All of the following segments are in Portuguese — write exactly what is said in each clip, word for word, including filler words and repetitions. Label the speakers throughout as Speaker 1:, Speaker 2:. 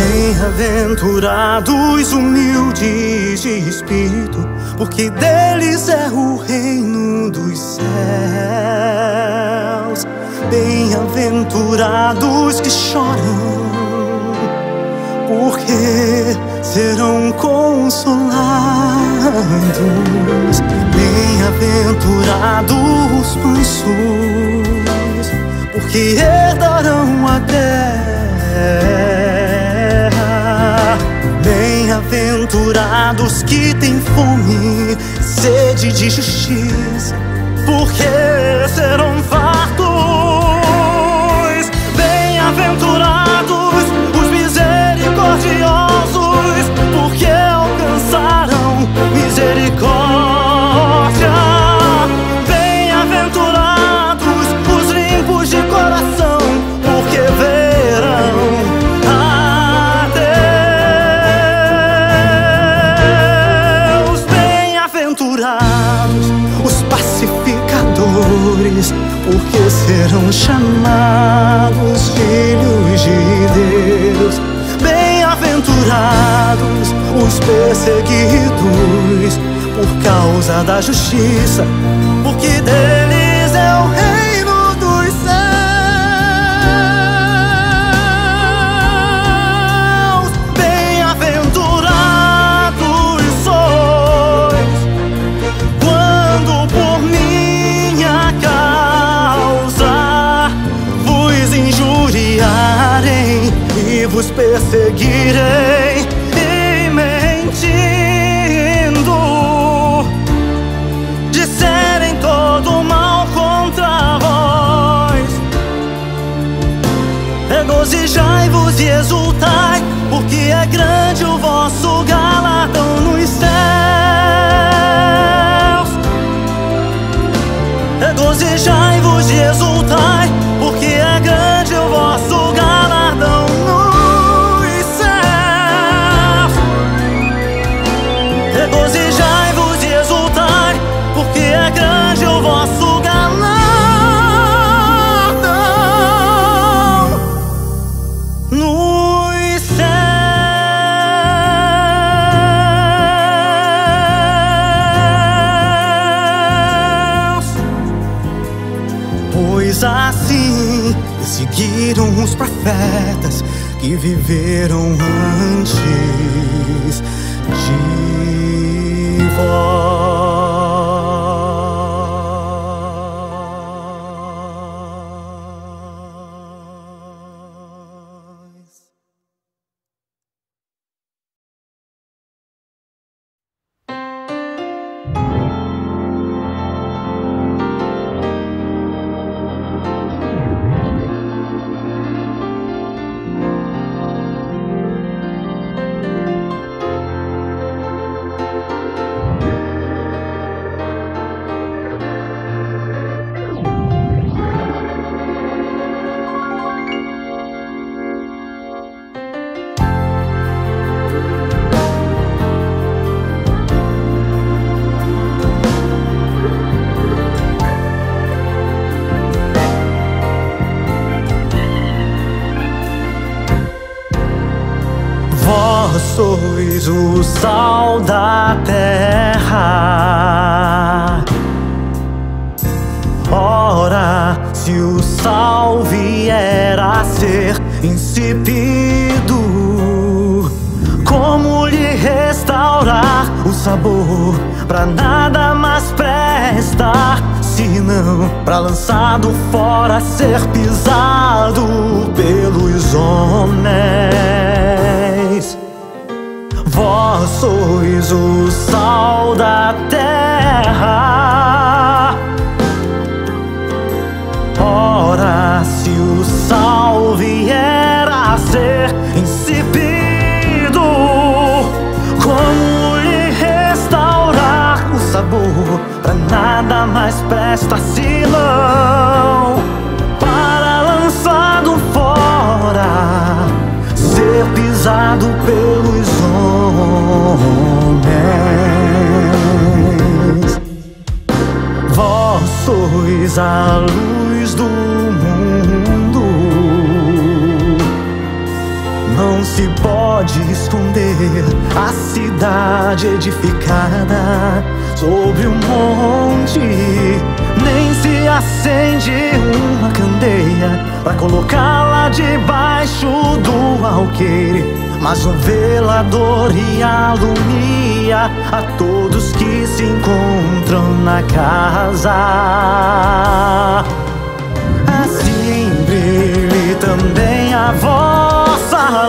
Speaker 1: Bem-aventurados humildes de espírito, porque deles é o reino dos céus. Bem-aventurados que choram, porque serão consolados. Bem-aventurados mansos, porque herdarão a terra. Bem-aventurados que têm fome, sede de justiça, porque serão fartos. Bem-aventurados os misericordiosos, porque alcançarão misericórdia. Bem-aventurados os limpos de coração, porque verão a Deus. Bem-aventurados os pacificadores, porque serão chamados filhos de Deus. Bem-aventurados os perseguidos por causa da justiça, porque deles é o reino dos céus. Bem-aventurados sois quando por minha causa vos injuriarem e vos perseguirem, e mentindo disserem todo mal contra vós. Regozijai-vos e exultai, porque é grande o vosso galardão nos céus. Regozijai-vos e exultai, porque é grande o vosso galardão nos céus. Regozijai-vos e exultai, porque é grande o vosso galardão nos céus. Pois assim seguiram os profetas que viveram antes de vós. Vós sois o sal da terra. Ora, se o sal vier a ser insípido, como lhe restaurar o sabor? Pra nada mais presta, senão pra lançado fora, ser pisado pelos homens. Vós sois o sal da terra. Ora, se o sal vier a ser insípido, como lhe restaurar o sabor? Pra nada mais presta, senão para lançado fora, ser pisado pelos homens. Vós sois a luz do mundo. Não não se pode esconder a cidade edificada sobre um monte. Nem se acende uma candeia pra colocá-la debaixo do alqueire, mas um velador e alumia a todos que se encontram na casa. Assim brilhe também a vossa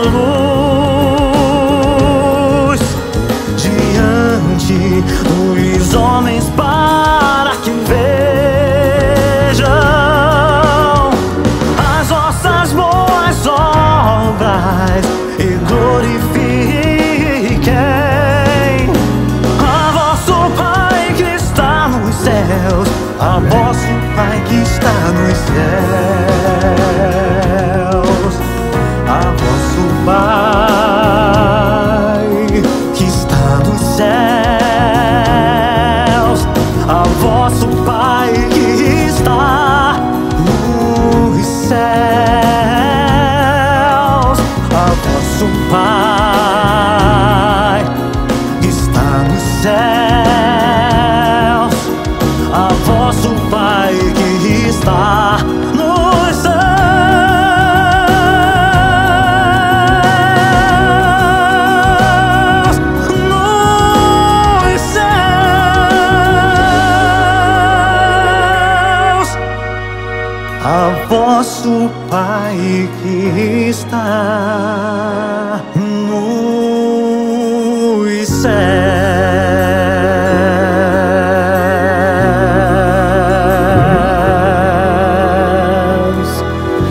Speaker 1: luz diante dos homens, para que vejam as vossas boas obras e glorifiquem a vosso Pai que está nos céus, a vosso Pai que está nos céus, a vosso Pai que está nos céus, a vosso Pai que está nos céus, a vosso Pai que está nos céus, a vosso Pai que está nos céus, nos céus, a vosso Pai que está nos céus.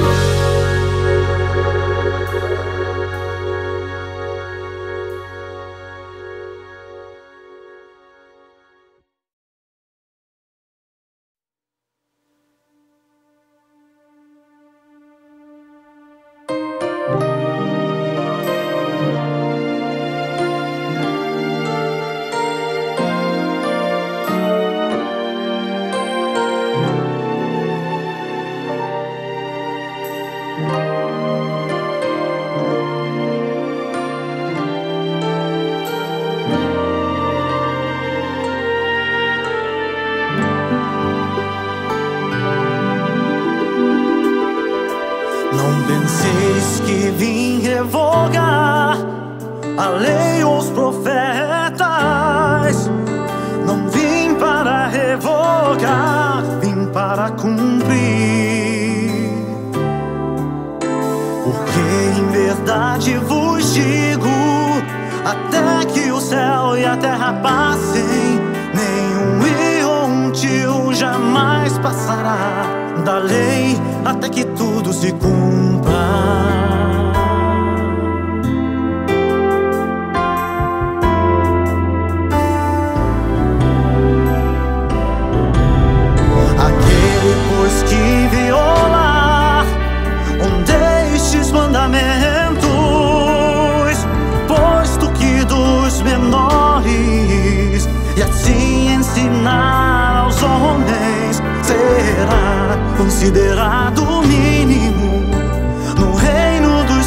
Speaker 1: Não penseis que vim revogar a lei ou os profetas. Não vim para revogar, vim para cumprir. Porque em verdade vos digo, até que o céu e a terra passem, nenhum i ou um tio jamais passará da lei até que tudo se cumpra. Aquele, pois, que violar um destes mandamentos, posto que dos menores, e assim ensinar aos homens, será considerado mínimo no reino dos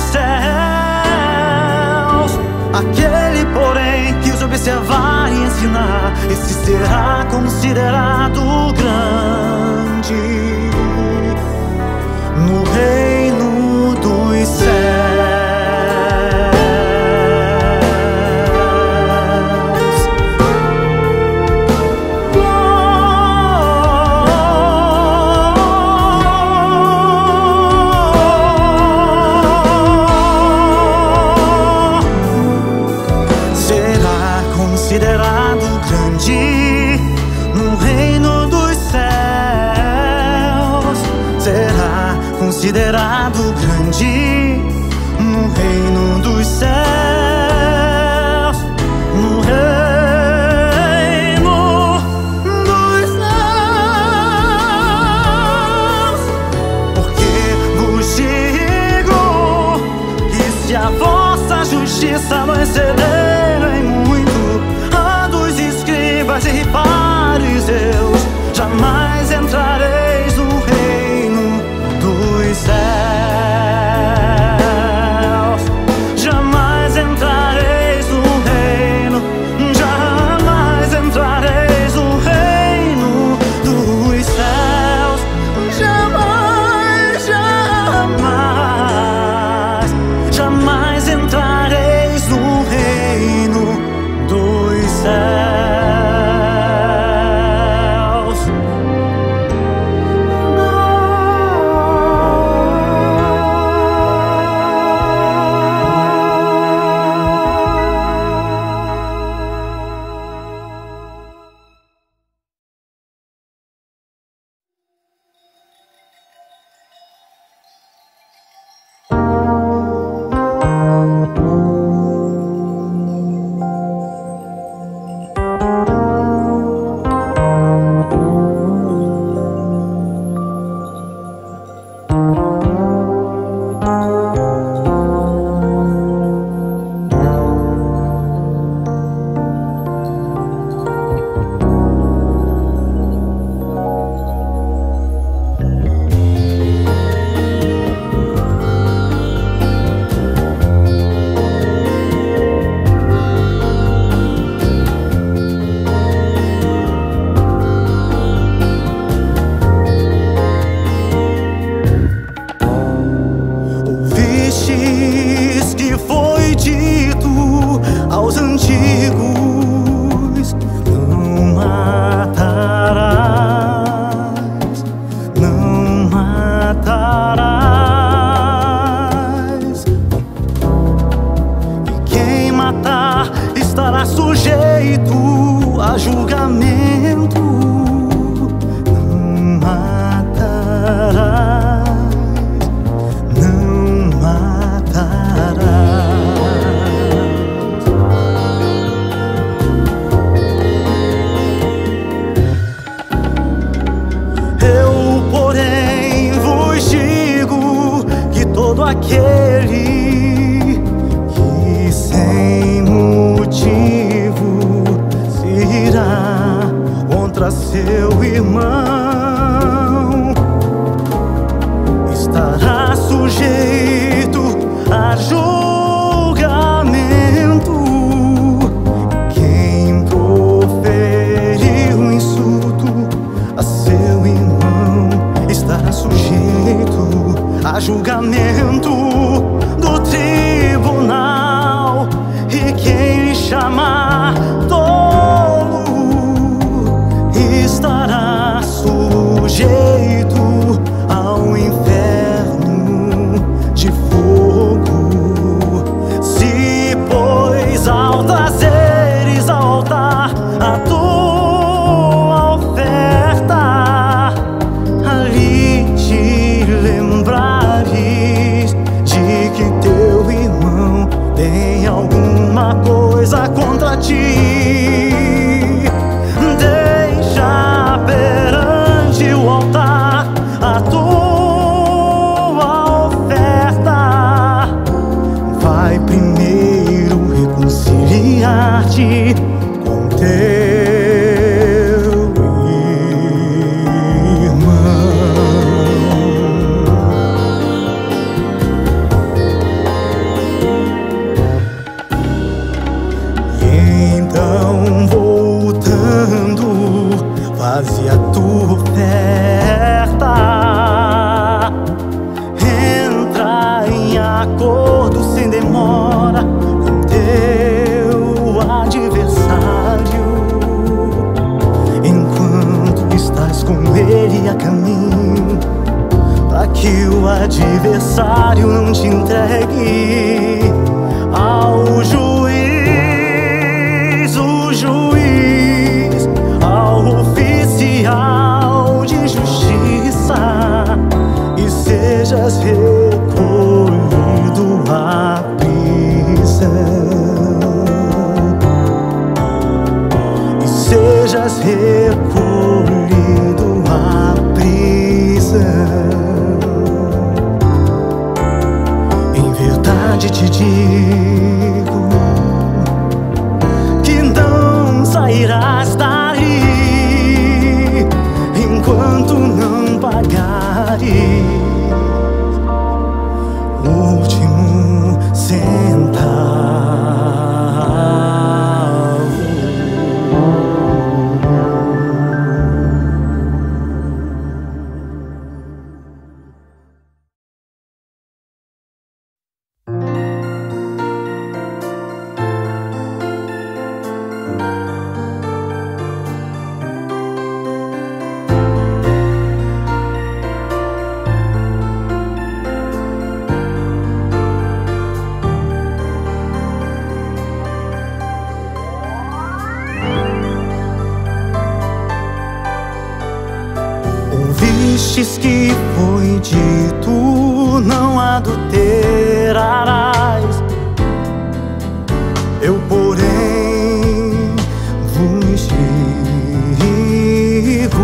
Speaker 1: céus. Aquele, porém, que os observar e ensinar, esse será considerado grande no reino dos céus. Considerado grande no reino dos céus, será considerado grande no reino dos céus, no reino dos céus. Porque vos digo que se a vossa justiça não exceder em muito e fariseus, jamais entrareis no reino dos céus. mata estará sujeito a julgamento. Não matarás, não matarás. Eu, porém, vos digo que todo aquele que sem motivo se irá contra seu irmão estará sujeito a julgamento. Quem proferiu insulto a seu irmão estará sujeito a julgamento do tribunal. E quem lhe chamar tolo estará sujeito ao inferno de fogo. Se, pois, ao trazeres ao altar a tua oferta, ali te lembrares de que teu irmão tem alguma coisa contra ti, deixa perante o altar a tua oferta. Vai primeiro reconciliar-te com teu irmão. E então, voltando, faze a tua oferta. Entra em acordo sem demora com teu adversário, enquanto estás com ele a caminho, para que o adversário não te entregue ao juiz, o juiz, ao oficial de justiça, e sejas recolhido à prisão, e sejas recolhido à prisão. Em verdade te digo que não sairás dali enquanto não pagares o último centavo. Ouvistes que foi dito: não adulterarás. Eu, porém, vos digo: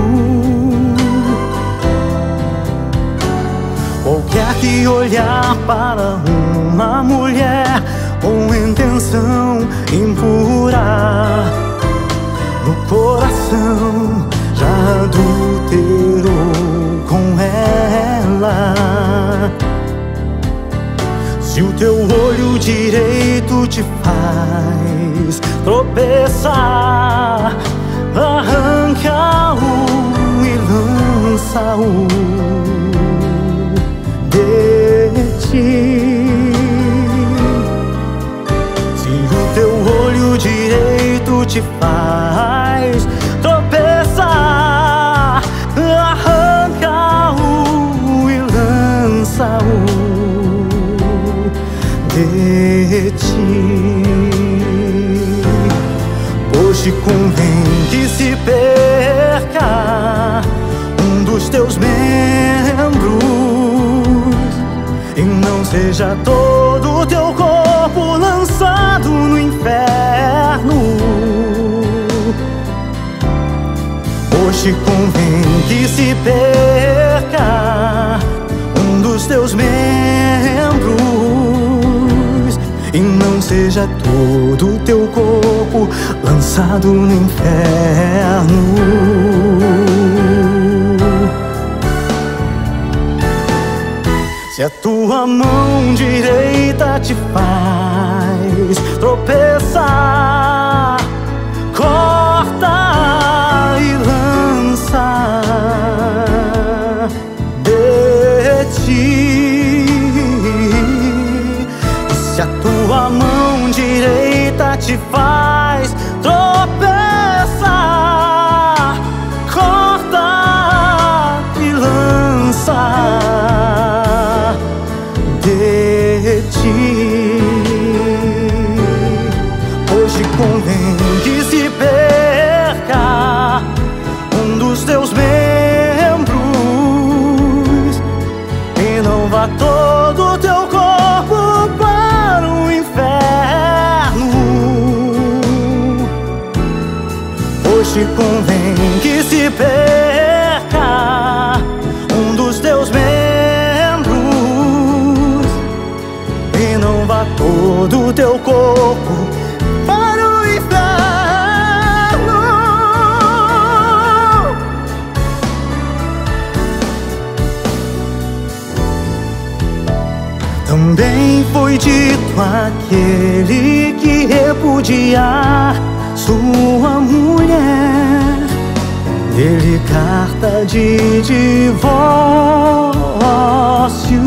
Speaker 1: qualquer que olhar para uma mulher com intenção impura, no coração já adulterou com ela. Se o teu olho direito te faz tropeçar, arranca-o e lança-o de ti. Se o teu olho direito te faz tropeçar, arranca-o e lança-o de ti. Hoje convém que se perca um dos teus membros e não seja todo o teu corpo lançado no inferno. Hoje convém que se perca um dos teus membros e não seja todo o teu corpo lançado no inferno. Se a tua mão direita te faz tropeçar, corta e lança de ti. E se a tua mão direita te faz tropeçar, corta e lança de ti. Hoje convém que se perca um dos teus membros e não vá todo o teu corpo para o inferno. Hoje convém que se perca um dos teus membros e não vá todo o teu corpo para o inferno. Também foi dito àquele que repudiar sua mulher, dele carta de divórcio.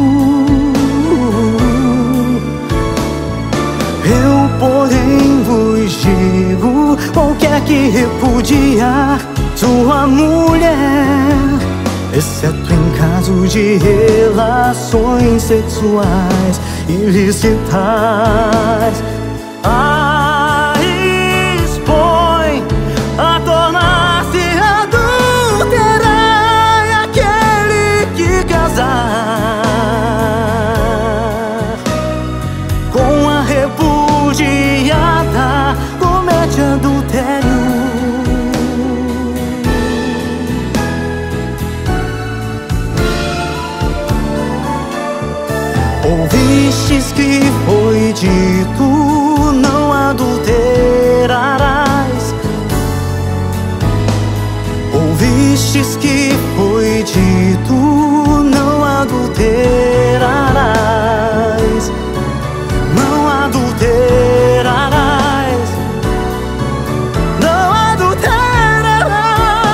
Speaker 1: Eu, porém, vos digo: qualquer que repudiar sua mulher, exceto em caso de relações sexuais ilícitas, a expõe a tornar-se adúltera, e aquele que casar com a repudiada comete adultério. Ouvistes que foi dito: não adulterarás. Ouvistes que foi dito: não adulterarás. Não adulterarás. Não adulterarás.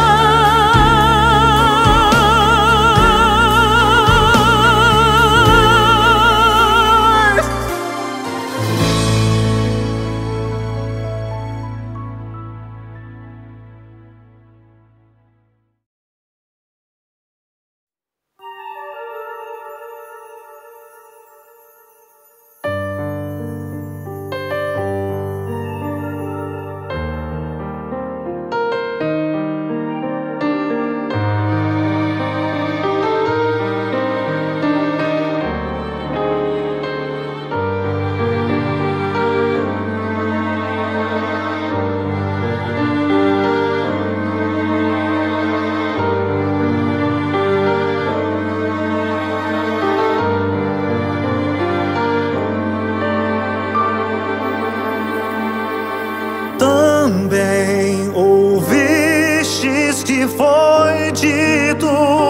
Speaker 1: Também ouvistes que foi dito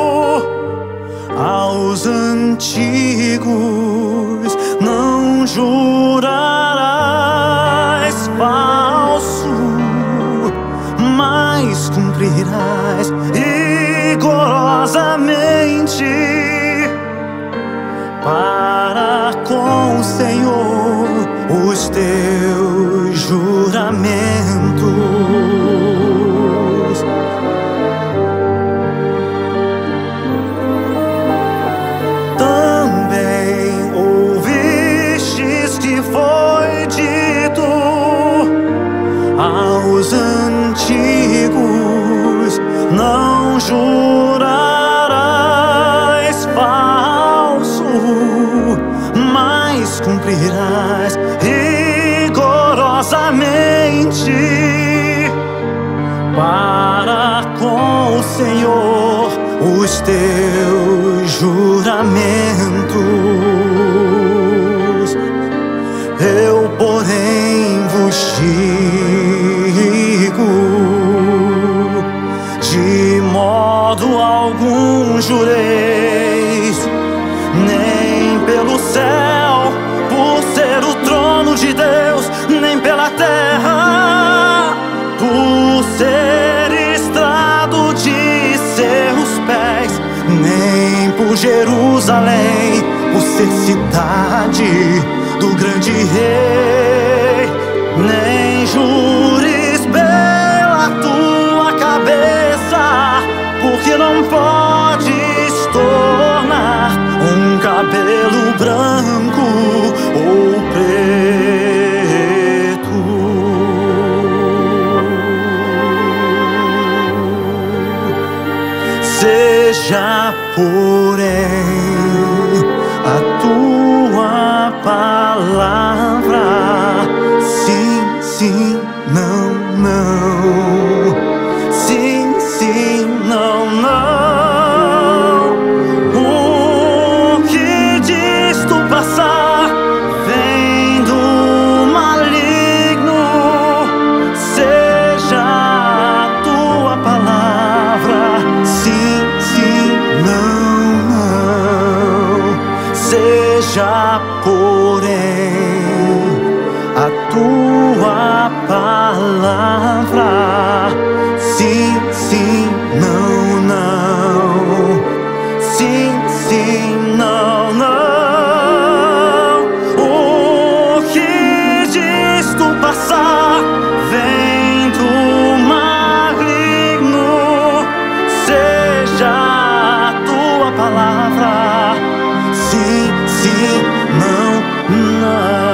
Speaker 1: aos antigos: não jurarás falso, mas cumprirás rigorosamente para com o Senhor os teus juramentos. Também ouvistes que foi dito aos jurarás falso, mas cumprirás rigorosamente para com o Senhor os teus juramentos. Eu, porém, vos digo: de modo algum jureis, nem pelo céu, por ser o trono de Deus, nem pela terra, por ser estrado de seus pés, nem por Jerusalém, por ser cidade do grande rei. Nem jures pela tua cabeça, porque não podes tornar um cabelo branco ou preto. Seja, porém, a tua palavra sim, sim, não, não. Sim, sim, não, não. O que diz tu passar vem do maligno. Seja a tua palavra sim, sim, não, não. Seja, porém, a tua palavra sim, sim, não, não. Sim, sim, não, não. O que diz tu passar vem do maligno. Seja a tua palavra sim, sim, não, não.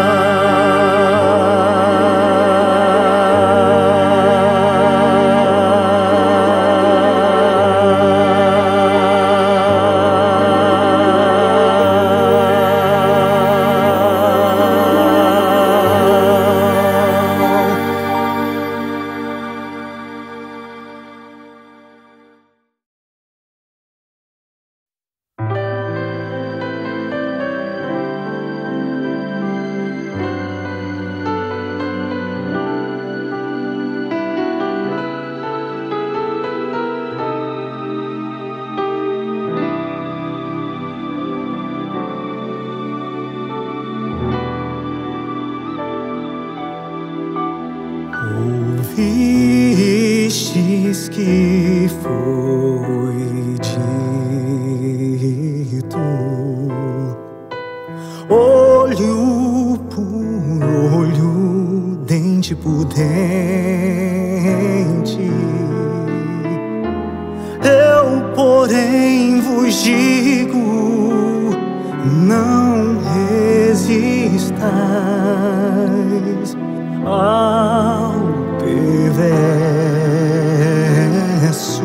Speaker 1: Ouvistes que foi dito, olho por olho, dente por dente. Eu, porém, vos digo: não resistais ao perverso.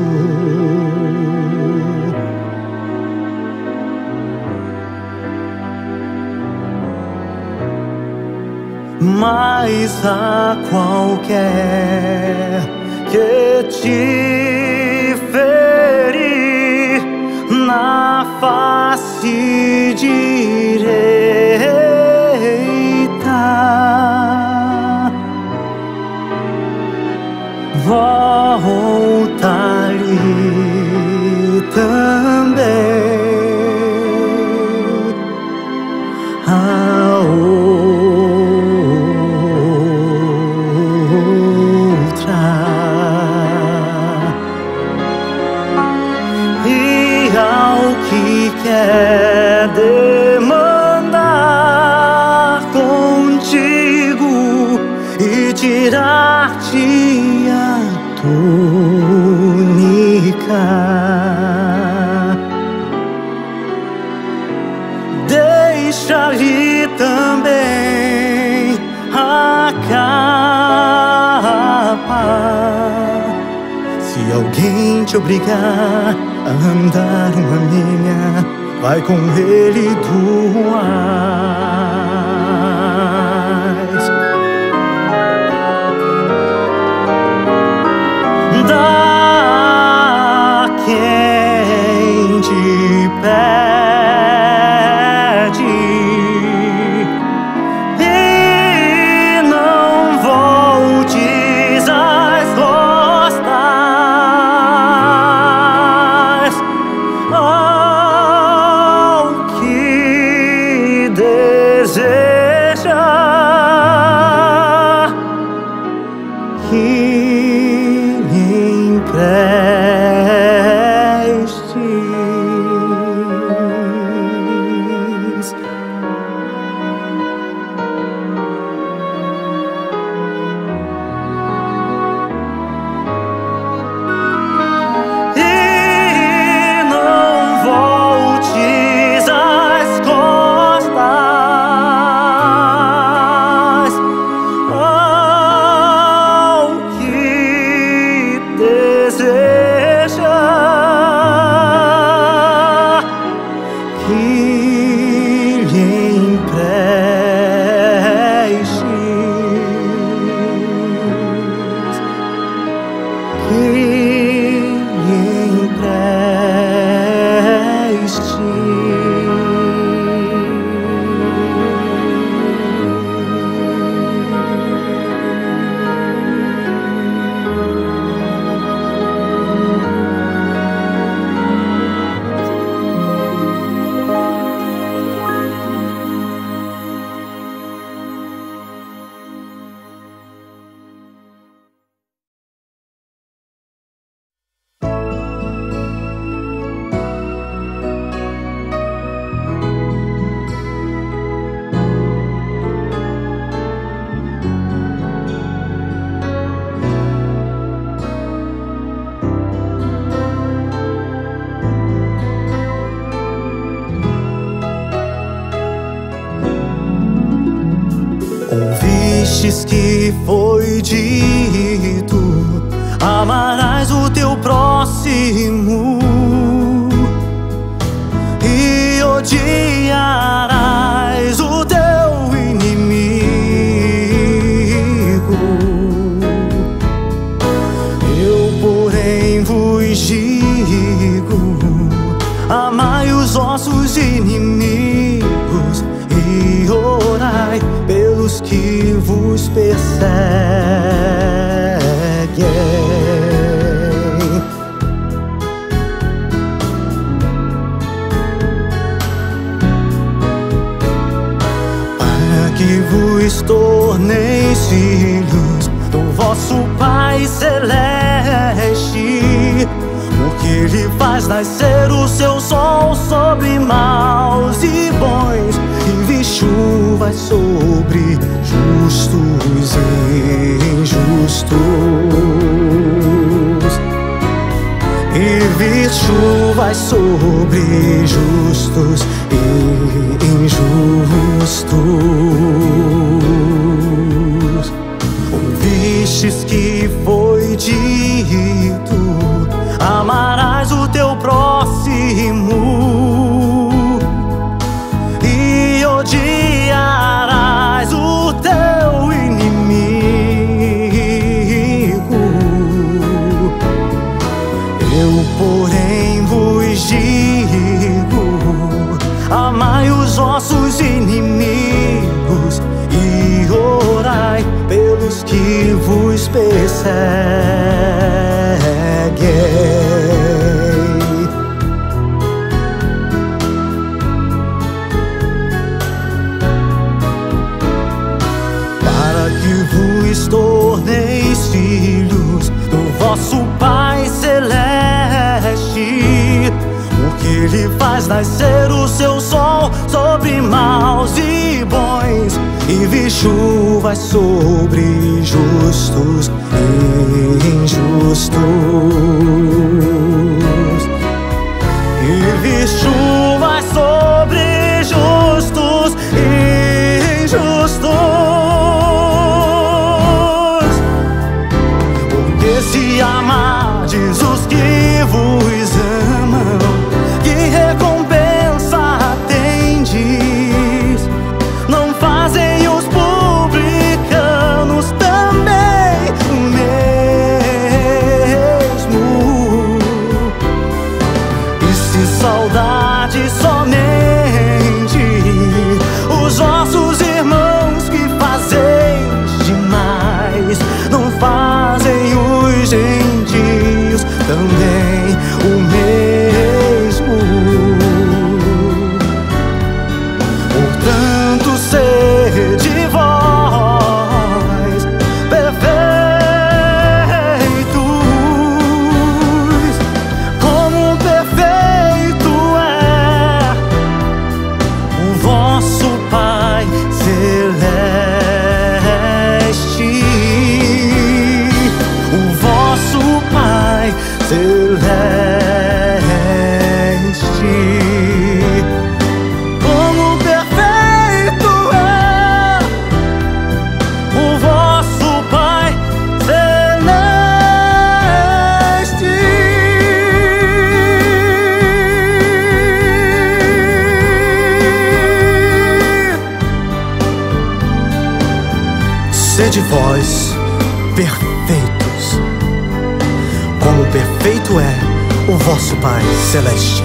Speaker 1: Mas a qualquer que te ferir na face direita, volta-lhe também a outra. E ao que quer demandar contigo e tirar-te a túnica, deixa-lhe também a capa. Se alguém te te obrigar a andar uma linha, vai com ele duas. Dá quem te pede e não voltes as costas ao que deseja que lhe emprestes. E não voltes as costas ao que deseja que lhe emprestes, que lhe emprestes. Ouvistes que foi dito: amarás o teu próximo e odiarás o teu inimigo. Eu, porém, vos digo: amai os vossos inimigos e orai pelos que vos perseguem, para que vos torneis filhos do vosso Pai Celeste, porque Ele faz nascer o seu sol sobre maus e bons, e chuvas sobre justos e injustos, e vir chuvas sobre justos e injustos. Ouvistes que foi dito: amarás o teu próximo e odiarás o teu inimigo. Eu, porém, vos digo: amai os vossos inimigos e orai pelos que vos perseguem. Vos torneis filhos do vosso Pai Celeste, porque Ele faz nascer o seu sol sobre maus e bons, e vi chuvas sobre justos e injustos, e vi chuvas sobre justos e injustos. Se amardes os que sede vós perfeitos, como perfeito é o vosso Pai Celeste.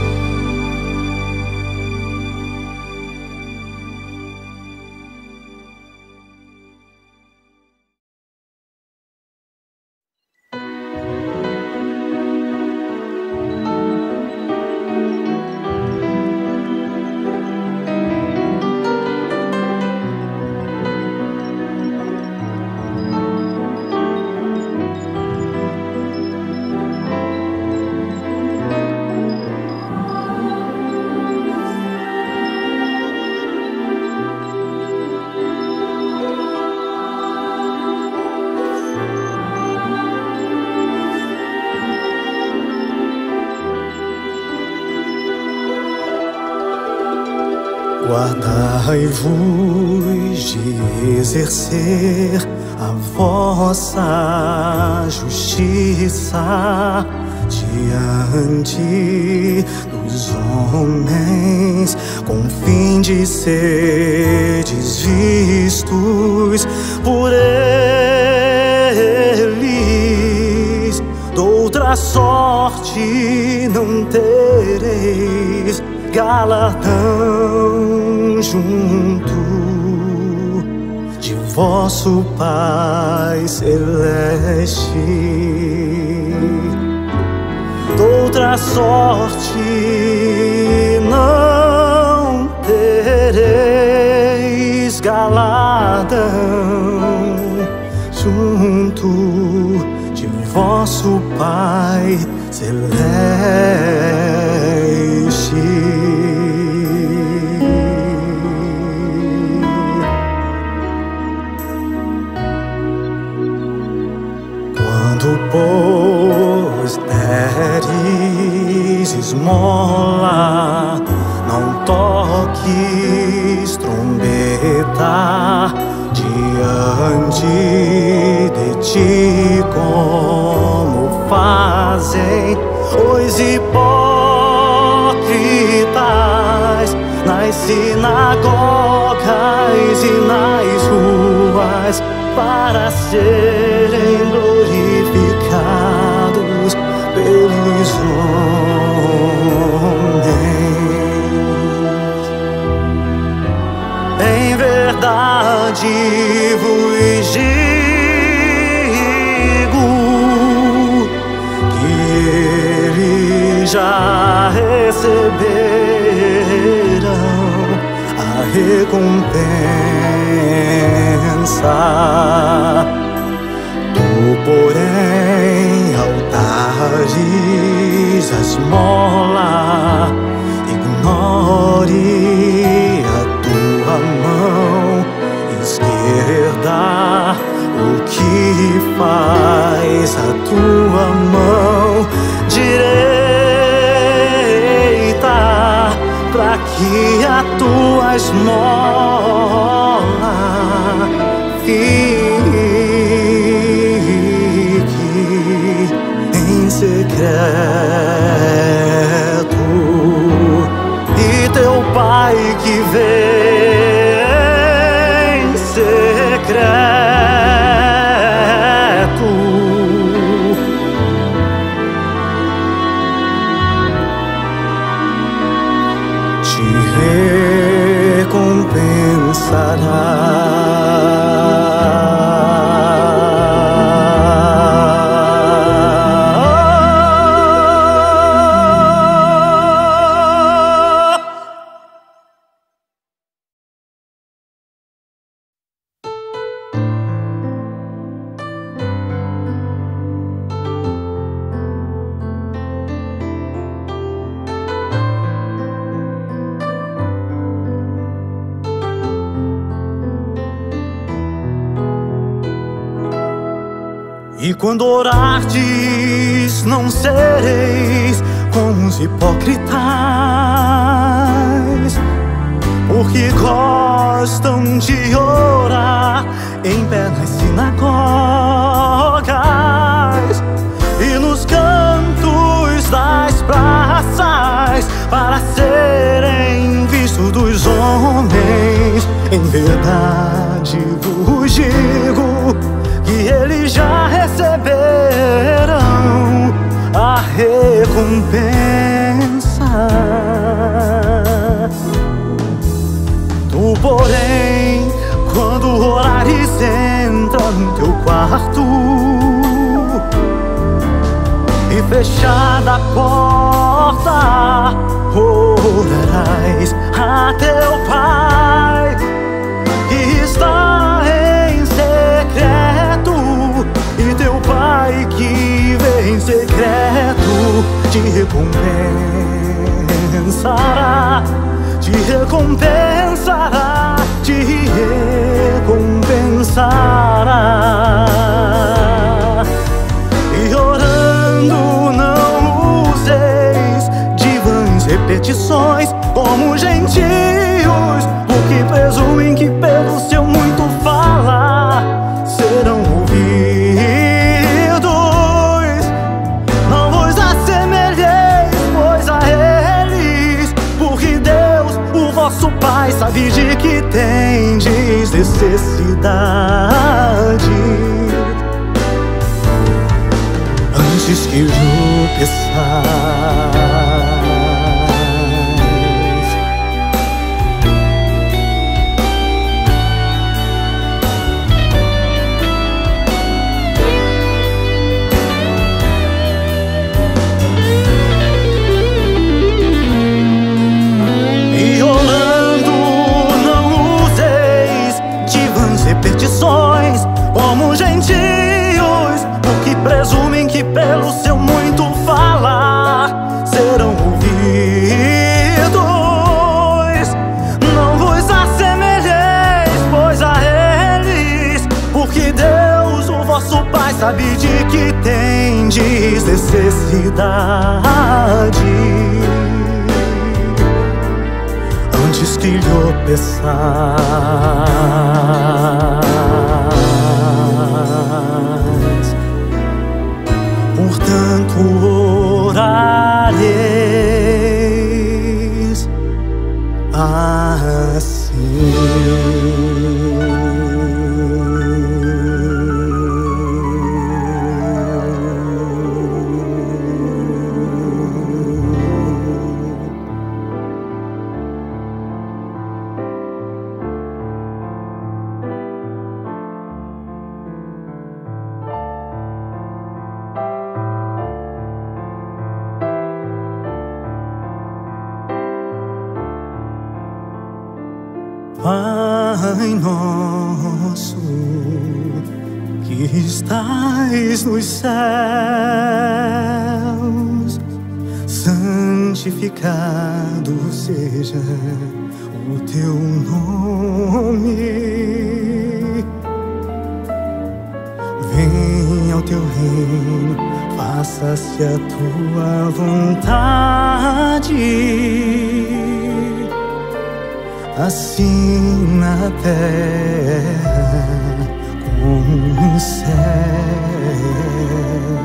Speaker 2: Guardai-vos de exercer a vossa justiça diante dos homens, com fim de serdes vistos por eles. Doutra sorte não tereis galardão junto de vosso Pai Celeste. Doutra sorte não tereis galardão junto de vosso Pai Celeste. Pois deres esmola, não toques trombeta diante de ti, como fazem os hipócritas nas sinagogas e nas ruas, para serem glorificados pelos homens. Em verdade vos digo que eles já receberam a recompensa. Tu, porém, ao dares a esmola, ignore a tua mão esquerda o que faz a tua mão direita, para que a tua esmola fique em secreto, e teu Pai que vê em secreto te recompensará. E quando orardes, não sereis como os hipócritas, porque gostam de orar em pé nas sinagogas e nos cantos das praças, para serem vistos dos homens. Em verdade vos digo
Speaker 1: recompensa. Tu, porém, quando orares, entra no teu quarto e fechada a porta orarás a teu Pai que está em secreto, e teu Pai que vê em secreto te recompensará, te recompensará, te recompensará. E orando não useis de vãs repetições como gentios, porque presumem que pelo seu muito falar serão ouvidos. Não vos assemelheis, pois, a eles, porque Deus, o vosso Pai, sabe de que tendes necessidade antes que lhe peçais. E orando não useis de vãs repetições como gentios, porque presumem que pelo seu muito falar serão ouvidos. Não vos assemelheis, pois, a eles, porque Deus, o vosso Pai, sabe de que tendes necessidade antes que lhe peçais. Portanto, orareis assim. Pai nosso que estais nos céus, santificado seja o teu nome. Venha o teu reino, faça-se a tua vontade, assim na terra como no céu.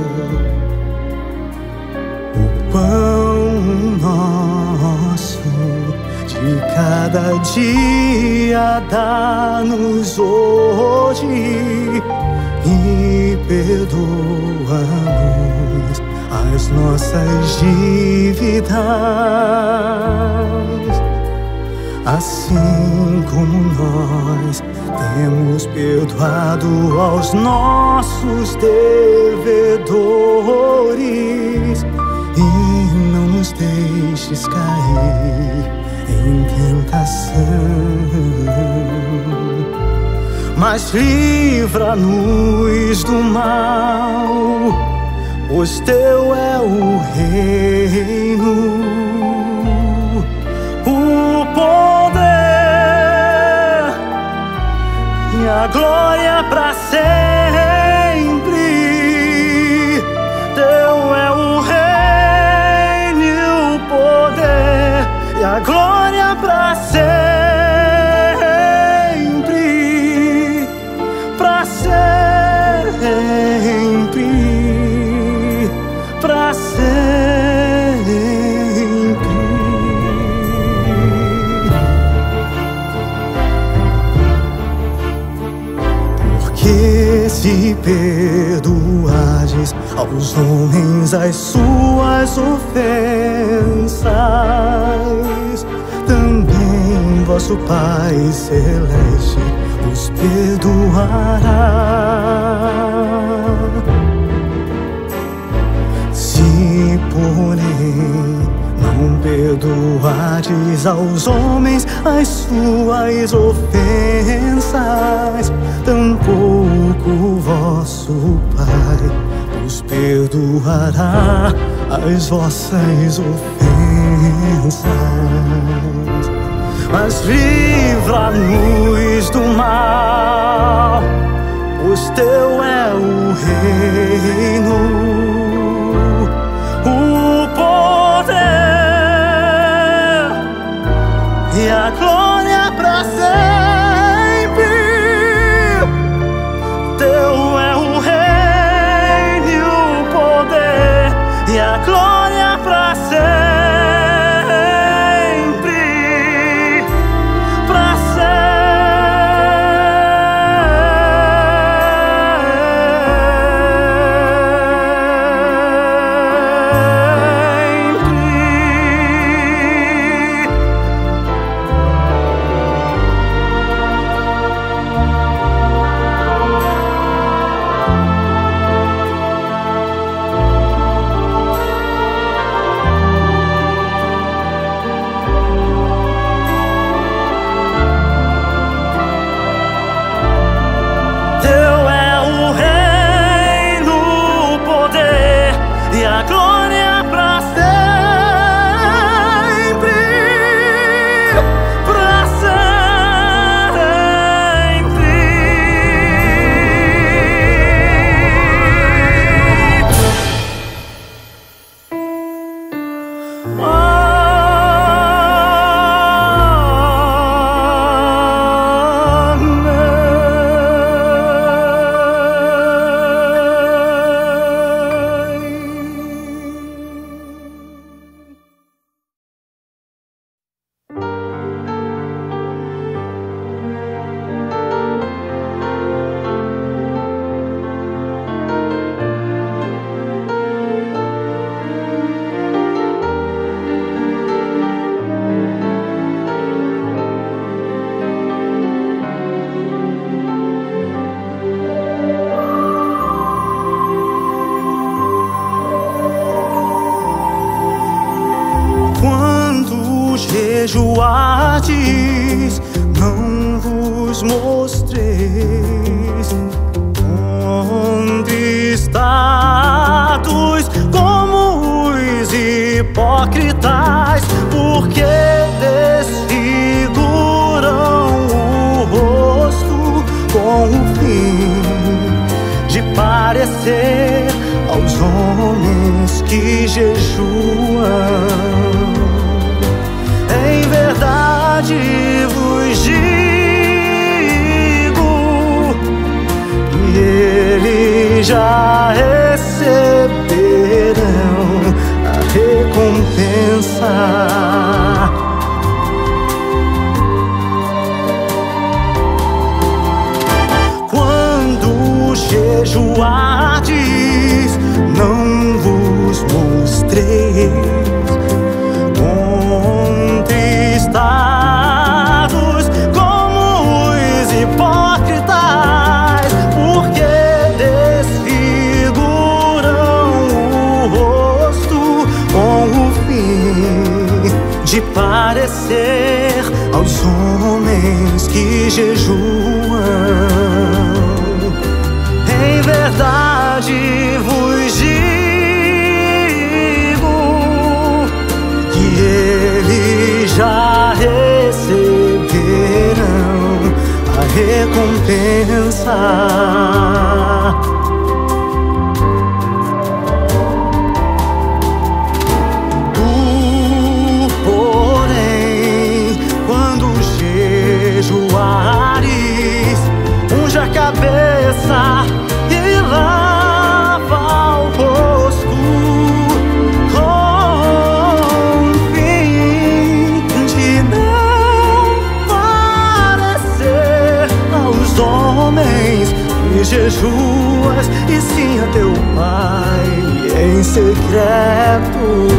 Speaker 1: O pão nosso de cada dia dá-nos hoje, e perdoa-nos as nossas dívidas, assim como nós temos perdoado aos nossos devedores, e não nos deixes cair em tentação, mas livra-nos do mal, pois teu é o reino, o poder e a glória para sempre. Teu é o reino e o poder e a glória para sempre, para sempre, para sempre. Porque se perdoardes aos homens as suas ofensas, também vosso Pai Celeste os perdoará. Se, porém, não perdoardes aos homens as suas ofensas, tampouco vosso Pai os perdoará as vossas ofensas. Mas livra-nos do mal, pois teu é o reino, o poder e a glória para sempre. Teu é o reino e o poder e a glória para sempre. Para jejuardes, não vos mostreis onde estáis como os hipócritas, porque desfiguram o rosto com o fim de parecer aos homens que jejuam. Em verdade vos digo que eles já receberão a recompensa. Quando jejuardes, não vos mostreis contristados como os hipócritas, porque desfiguram o rosto com o fim de parecer aos homens que jejuam. Em verdade vos digo que eles já receberão a recompensa. Tu, porém, quando jejuares, unja a cabeça e lava o rosto, homens que e jejuas, e sim a teu Pai em secreto.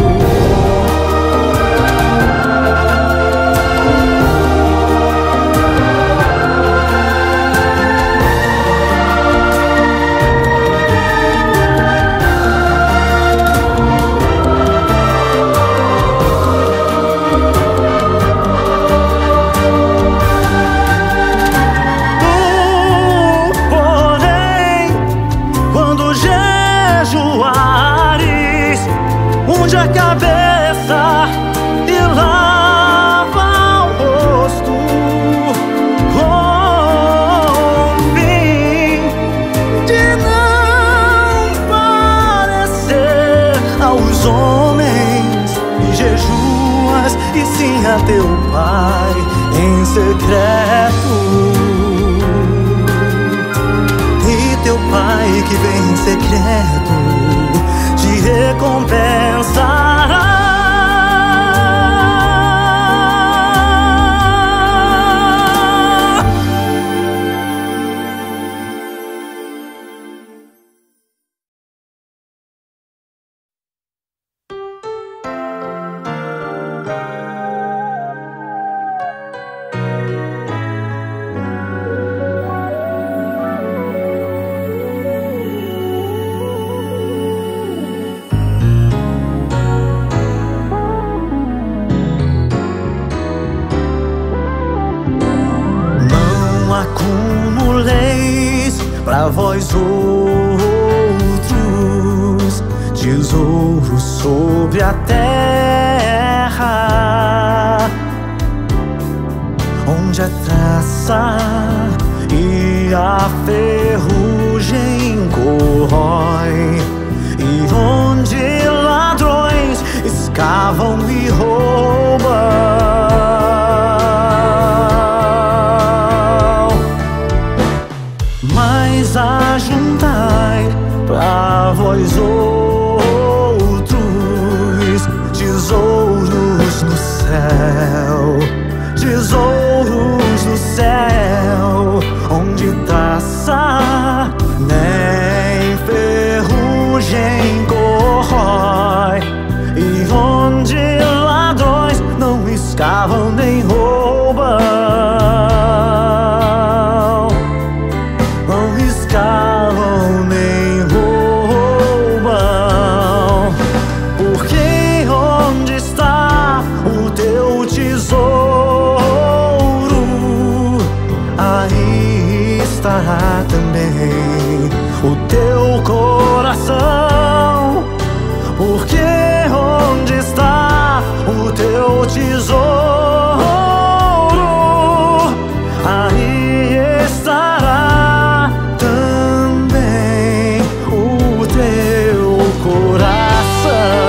Speaker 1: Unge a cabeça e lava o rosto, com fim de não parecer aos homens, e jejuas, e sim a teu Pai em secreto. E teu Pai que vem em secreto te recompensará. Acumuleis pra vós outros tesouros sobre a terra, onde a traça e a ferrugem corrói, e onde ladrões escavam e roubam. Mas ajuntai pra vós outros tesouros no céu, tesouros no céu, onde traça nem ferrugem corrói, e onde ladrões não escavam nem roubam. Nem roubam, porque onde está o teu tesouro, aí estará também o teu coração. Porque onde está o teu tesouro, aí estará também o teu coração.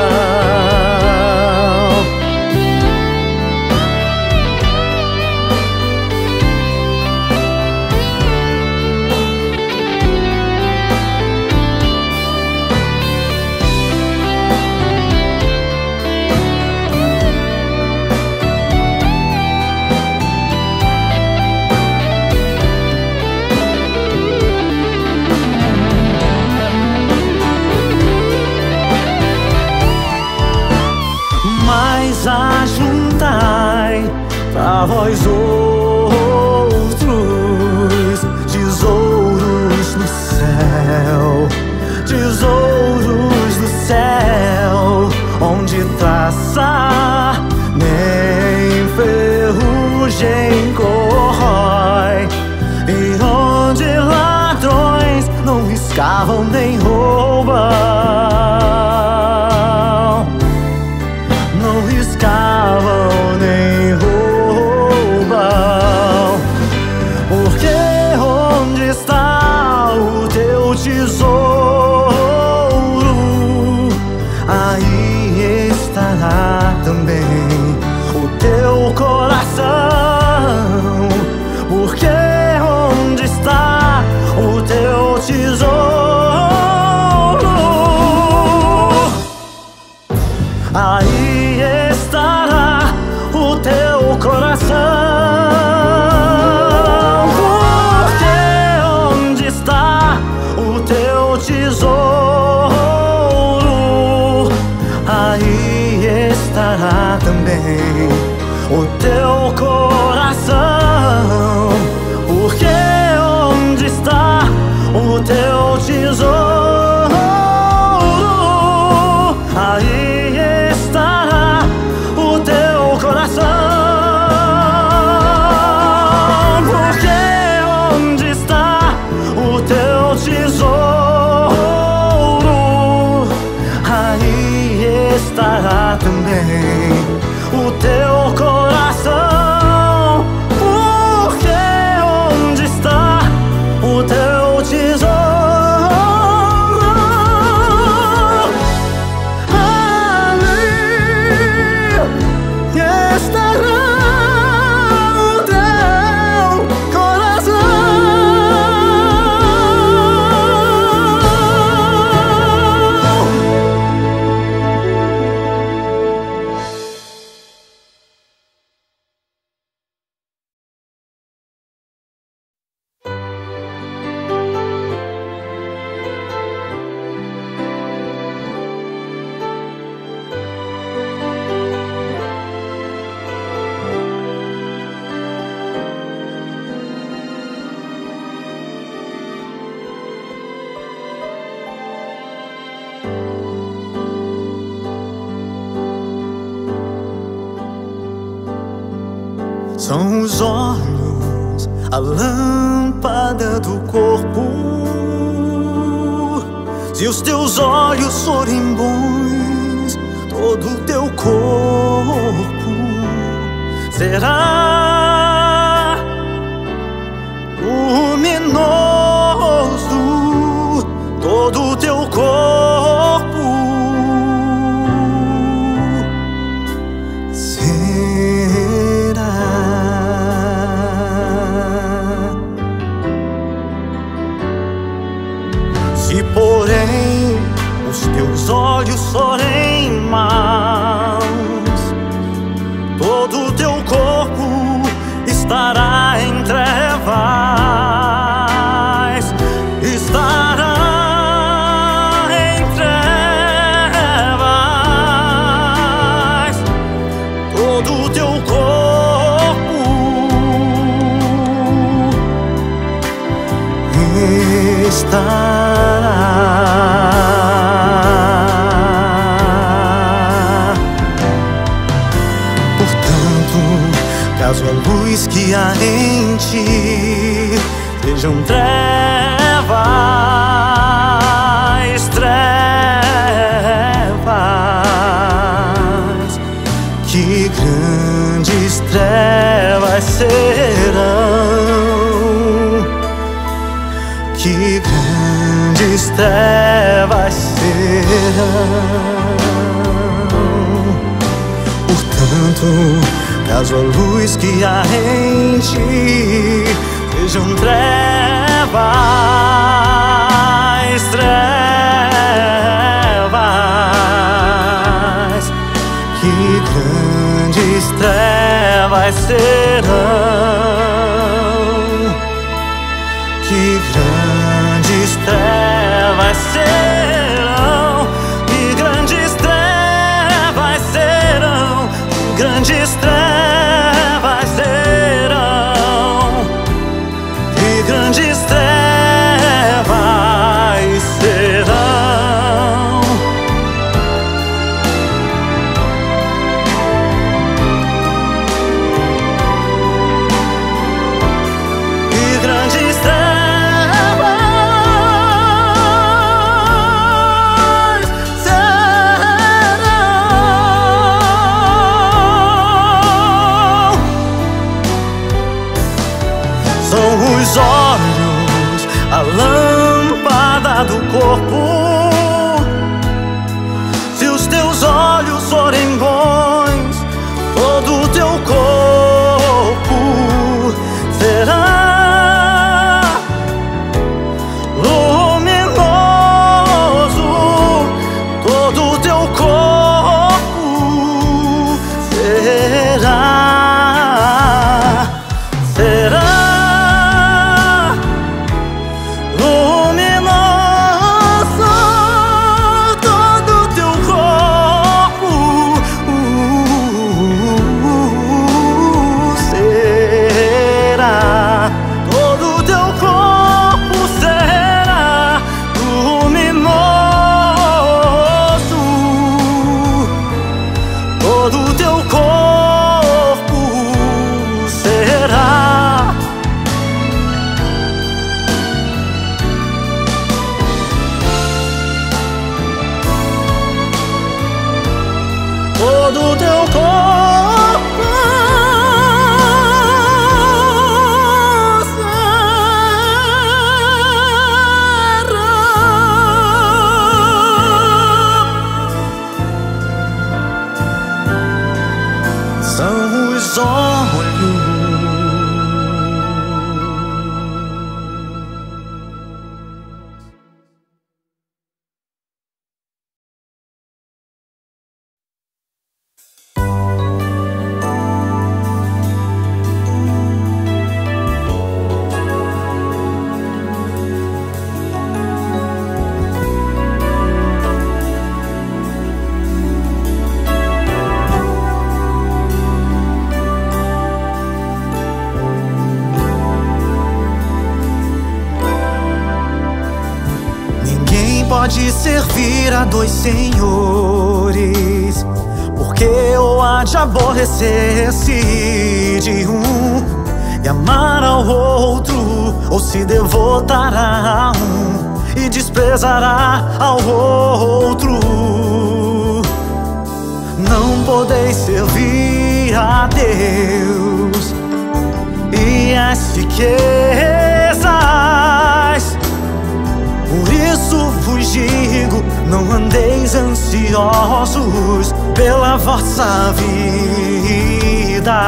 Speaker 1: Mas ajuntai pra vós outros tesouros no céu, tesouros no céu, onde traça nem ferrugem corrói, e onde ladrões não escavam nem roubam. Não escavam nem roubam. também o teu coração, porque onde está o teu tesouro, aí estará o teu coração. Porque onde está o teu tesouro, aí estará também o teu coração. Porque onde está o teu tesouro, são os olhos, a lâmpada do corpo. Se os teus olhos forem bons, todo o teu corpo será luminoso, todo o teu corpo porém os teus olhos forem maus, todo o teu corpo estará em trevas, estará em trevas, todo o teu corpo estará. Caso a luz que há em ti sejam trevas, trevas, que grandes trevas serão, que grandes trevas serão. Portanto, caso a luz que há em ti sejam trevas, trevas, que grandes trevas serão, que grandes trevas serão, que grandes trevas serão, grandes trevas serão, que grandes trevas serão. Que grandes trevas serão. São os olhos, a lâmpada do corpo. Se os teus olhos forem bons, todo o teu corpo será luminoso, todo o teu corpo será, será luminoso. teu corpo são os olhos. Pode servir a dois senhores, porque ou há de aborrecer-se de um e amar ao outro, ou se devotará a um e desprezará ao outro. Não podeis servir a Deus e as riquezas. Por isso vos digo, não andeis ansiosos pela vossa vida,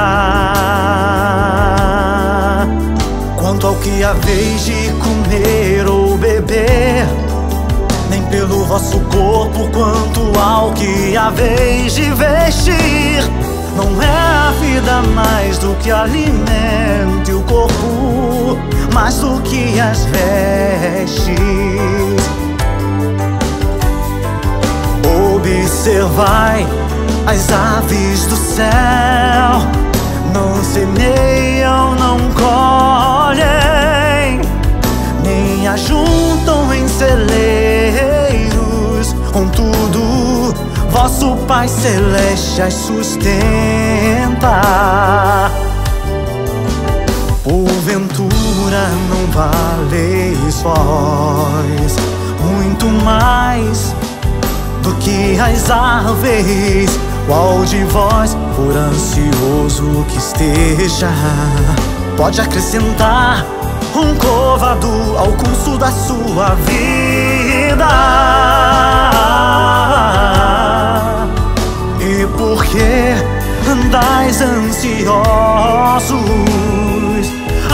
Speaker 1: quanto ao que haveis de comer ou beber, nem pelo vosso corpo quanto ao que haveis de vestir. Não é a vida mais do que alimento e o corpo mais do que as vestes. Observai as aves do céu, não semeiam, não colhem, nem ajuntam em celeiros, contudo vosso Pai Celeste as sustenta. Porventura não valeis vós muito mais do que as aves? Qual de vós, por ansioso que esteja, pode acrescentar um côvado ao curso da sua vida? E por que andais ansiosos?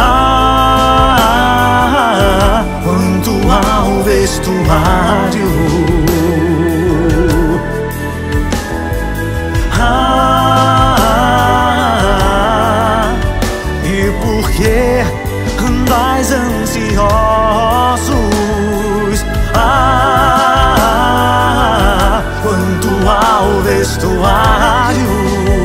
Speaker 1: Ah, quanto ao vestuário, ah, e por que andais ansiosos? Ah, quanto ao vestuário,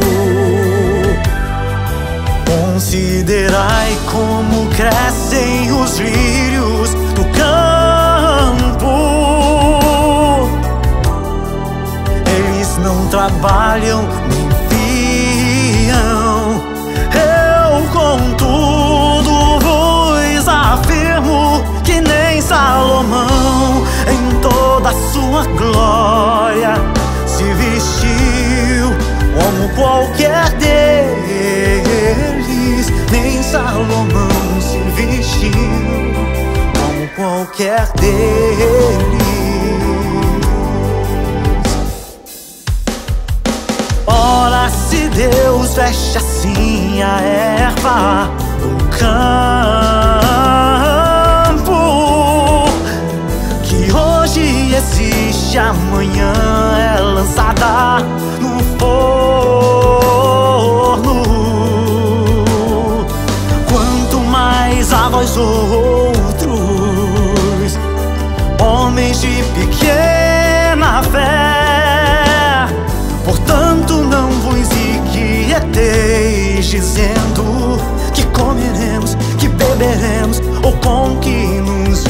Speaker 1: considerai como crescem os lírios do campo. Eles não trabalham nem fiam. Eu, contudo, vos afirmo que nem Salomão, em toda a sua glória, se vestiu como qualquer deles. Nem Salomão se vestiu como qualquer deles. Ora, se Deus veste assim a erva do campo, que hoje existe, amanhã é lançada no forno, quanto mais a vós outros, homens de pequena fé. Portanto não vos inquieteis, dizendo que comeremos, que beberemos, ou com que nos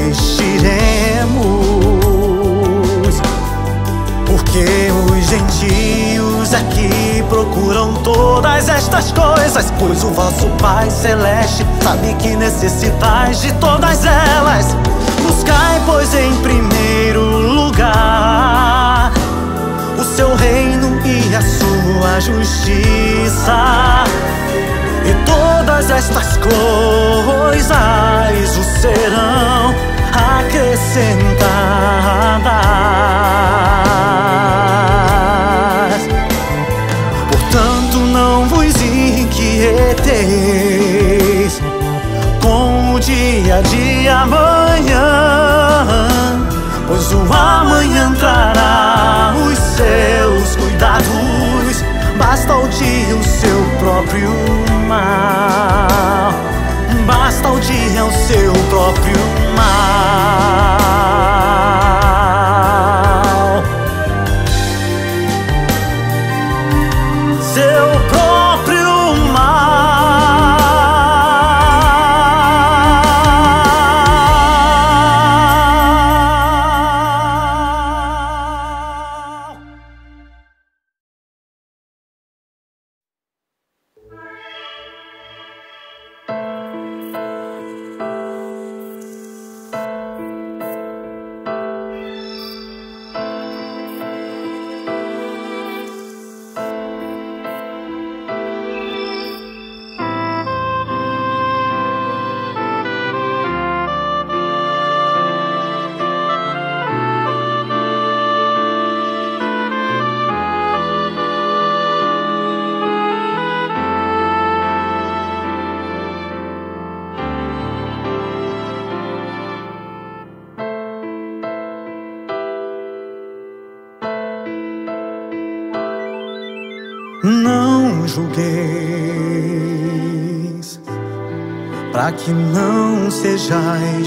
Speaker 1: vestiremos. Porque os gentios aqui procuram todas estas coisas, pois o vosso Pai Celeste sabe que necessitais de todas elas. Buscai, pois, em primeiro lugar o seu reino e a sua da justiça. E todas estas coisas o serão acrescentadas. Portanto, não vos inquieteis com o dia de amanhã, pois o amanhã trará os seus cuidados. Basta o dia o seu próprio mal. Basta o dia o seu próprio mal. Seu próprio mal. Não julgueis, para que não sejais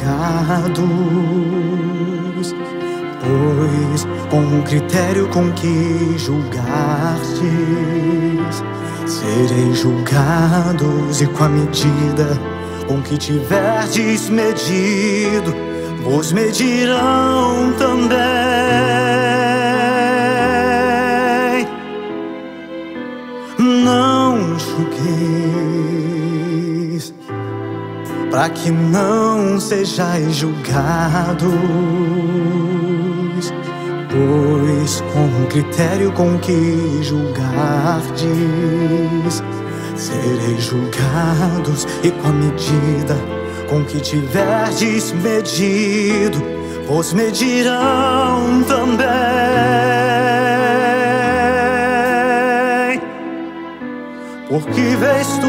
Speaker 1: julgados, pois com o critério com que julgastes, sereis julgados, e com a medida com que tiverdes medido, vos medirão também. Não julgueis, para que não sejais julgados, pois com o critério com que julgardes, sereis julgados, e com a medida com que tiverdes medido, vos medirão também. Porque vês tu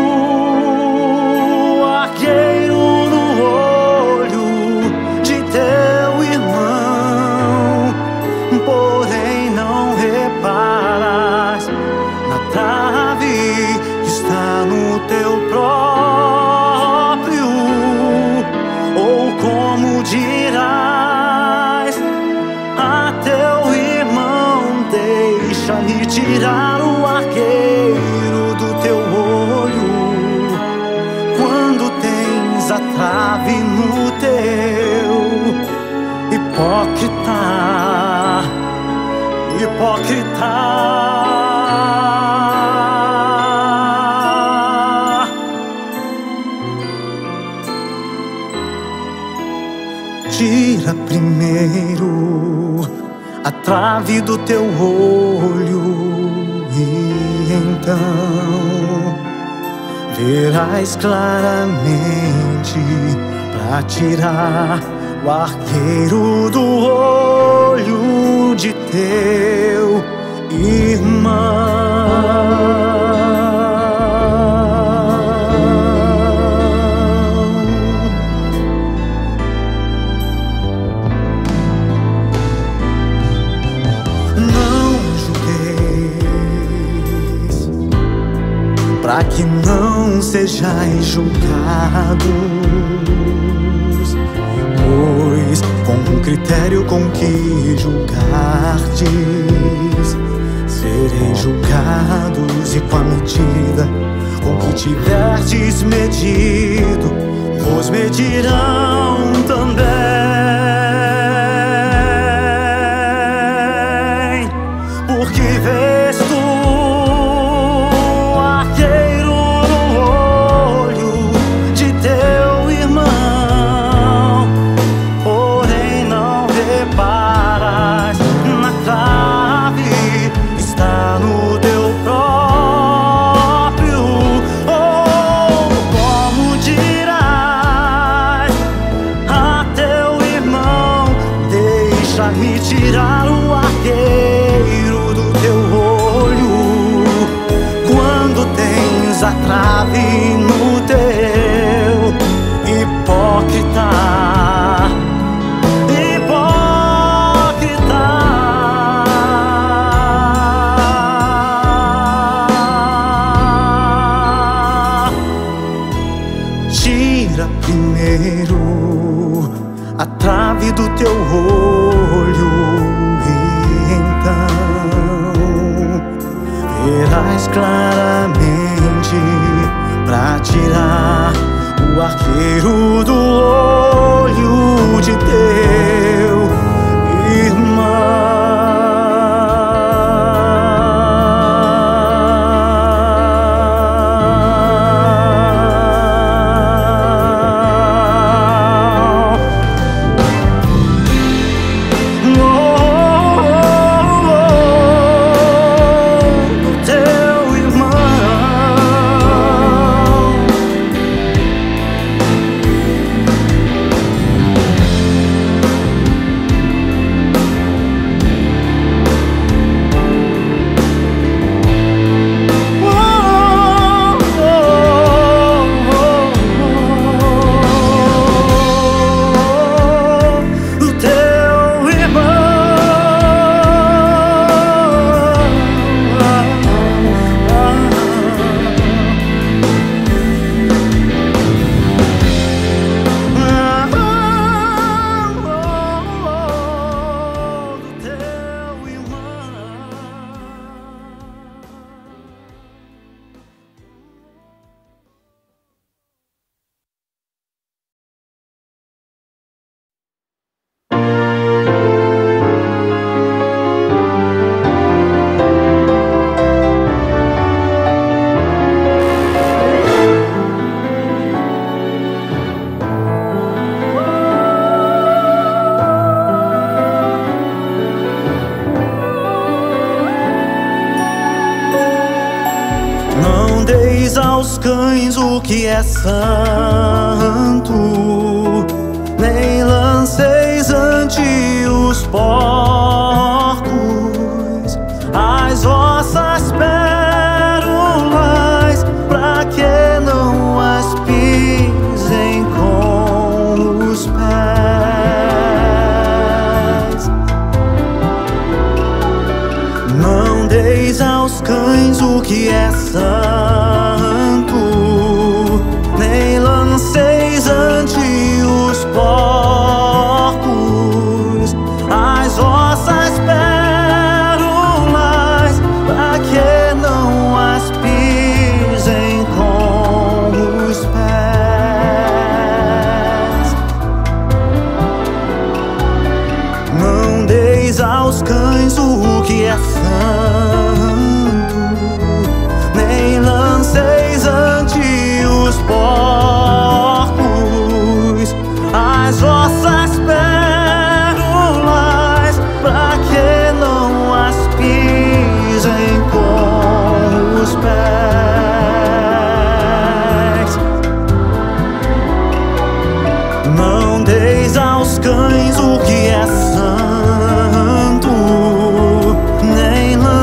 Speaker 1: o arqueiro no olho de teu irmão, porém não reparas na trave que está no teu próprio. Ou como dirás a teu irmão, deixa-me tirar o arqueiro do teu olho, quando tens a trave no teu. Hipócrita, hipócrita. Tira primeiro a trave do teu olho, e então verás claramente para tirar o arqueiro do olho de teu irmão. Para que não sejais julgados, pois com o critério com que julgardes, sereis julgados, e com a medida com que tiverdes medido, vos medirão também. Porque vês tu no teu pra me tirar o arqueiro do teu olho, quando tens a trave no teu. Hipócrita, hipócrita. Tira primeiro a trave do teu olho, e então verás claramente pra tirar o arqueiro do olho de teu irmão. Aos cães o que é santo, nem lanceis ante os porcos as vossas pérolas, pra que não as pisem com os pés. Não deis aos cães o que é santo, nem lanceis ante os porcos as vossas pérolas, pra que não as pisem com os pés. Não deis aos cães o que é santo, nem lanceis ante os porcos as vossas pérolas, pra que não as pisem com os pés. Não deis aos cães o que é santo, nem lanceis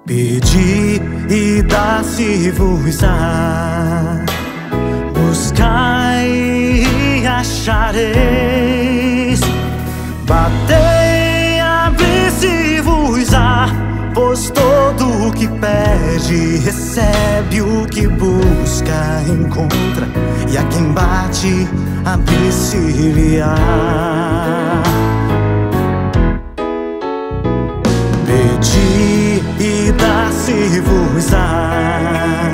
Speaker 1: Pedi e dá-se-vos-á, buscai e achareis, batei, abri-se-vos-á, pois todo o que pede recebe, o que busca encontra, e a quem bate abri-se-lhe-á. Pedi e dá-se-vos-á,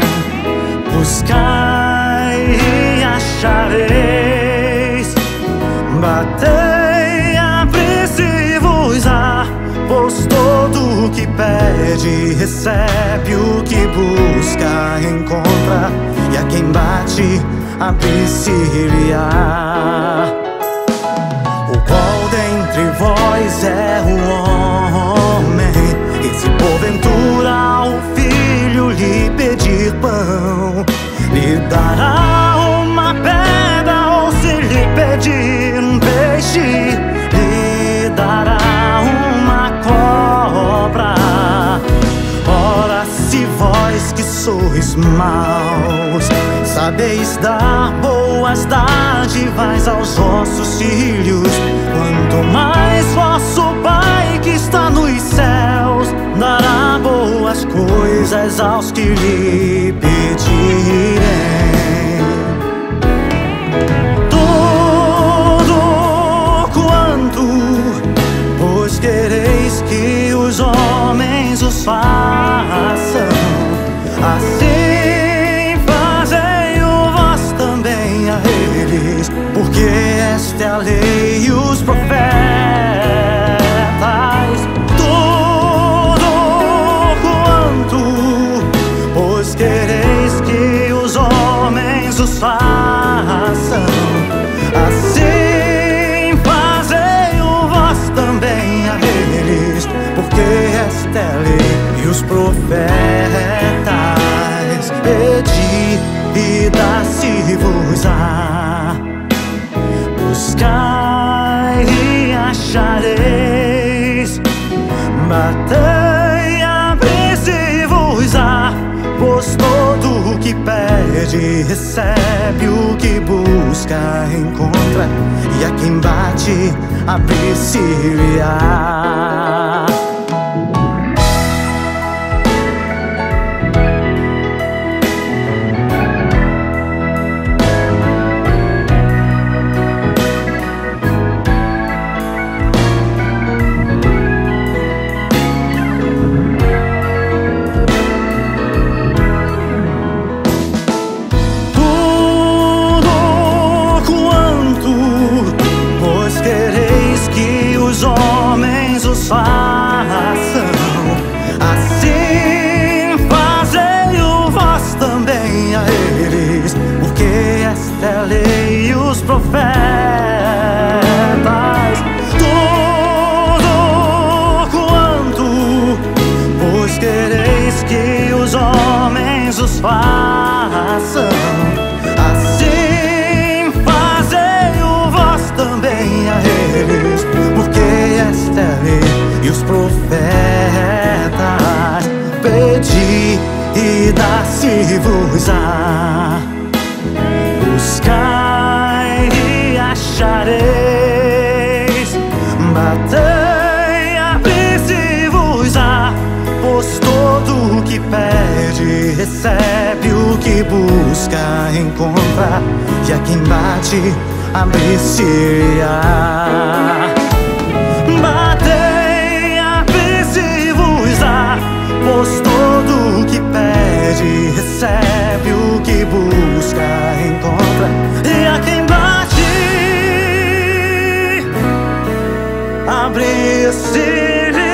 Speaker 1: buscai e achareis, batei, abri-se-vos-á, pois todo o que pede recebe, o que busca encontra, e a quem bate abri-se-lhe-á. O qual dentre vós é o homem, e se porventura o filho lhe pedir pão, lhe dará uma pedra? Ou se lhe pedir um peixe, lhe dará uma cobra? Ora, se vós que sois maus sabeis dar boas dádivas aos vossos filhos, quanto mais vosso Pai que está nos céus dará boas coisas aos que lhe pedirem. Tudo quanto pois quereis que os homens os façam, assim fazei-o vós também a eles, porque esta é a lei e os profetas. Tudo quanto pois quereis que os homens os façam, assim fazei-o vós também a eles, porque esta é a lei e os profetas. Pedi e dá-se-vos-á, buscai e achareis, batei, abri-se-vos-á, pois todo o que pede recebe, o que busca encontra, e a quem bate abri-se-lhe-á. Façam, assim fazei-o vós também a eles, porque esta é a lei e os profetas. Tudo quanto pois quereis que os homens os façam, assim fazei-o vós também a eles, porque esta é a lei e os profetas. Pedi e dá-se-vos-á, buscai e achareis, batei, abri-se-vos-á, pois todo o que pede recebe, o que busca encontra, e a quem bate abri-se-lhe-á. Batei, abri-se-vos-á, pois todo o que pede recebe, o que busca encontra, e a quem bate abri-se-lhe-á.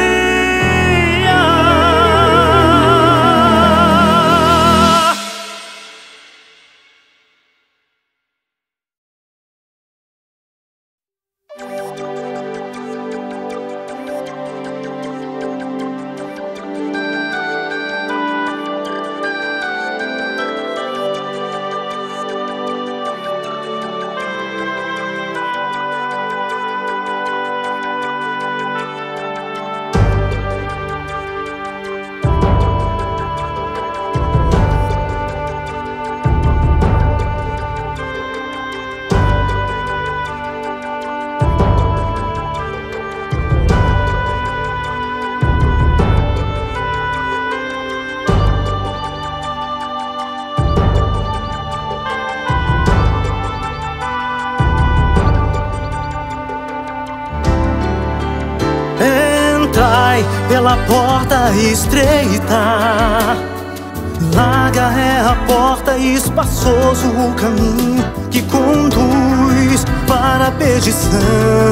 Speaker 1: pela porta estreita. Larga é a porta e espaçoso o caminho que conduz para a perdição,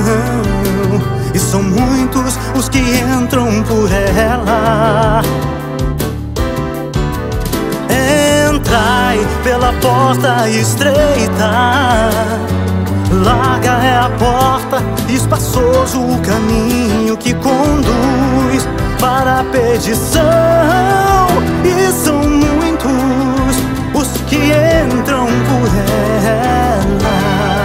Speaker 1: e são muitos os que entram por ela. Entrai pela porta estreita. Larga é a porta, espaçoso o caminho que conduz para a perdição, e são muitos os que entram por ela.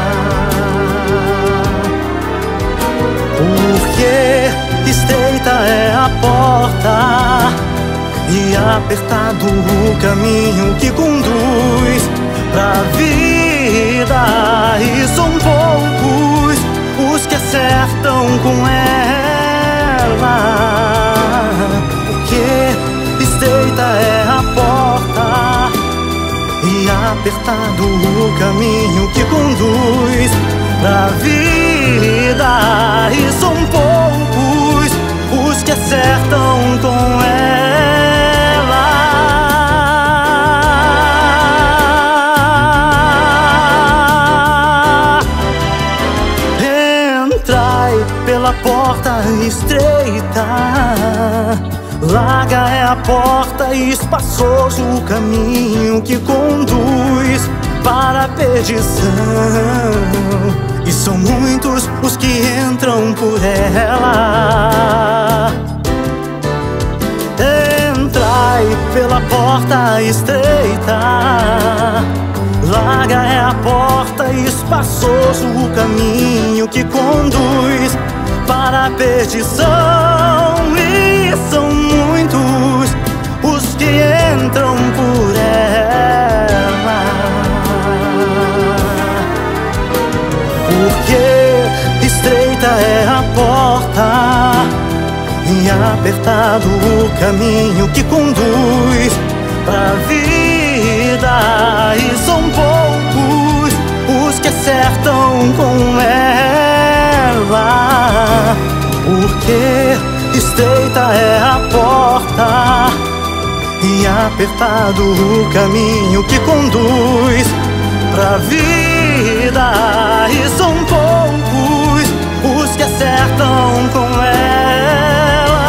Speaker 1: Porque estreita é a porta e apertado o caminho que conduz pra vida, e são poucos os que acertam com ela. Porque estreita é a porta e apertado o caminho que conduz pra vida, e são poucos os que acertam com ela. Pela porta estreita. Larga é a porta e espaçoso o caminho que conduz para a perdição, e são muitos os que entram por ela. Entrai pela porta estreita. Larga é a porta e espaçoso o caminho que conduz para a perdição, e são muitos os que entram por ela. Porque estreita é a porta e apertado o caminho que conduz pra vida, e são poucos os que acertam com ela. Porque estreita é a porta e apertado o caminho que conduz pra vida, e são poucos os que acertam com ela.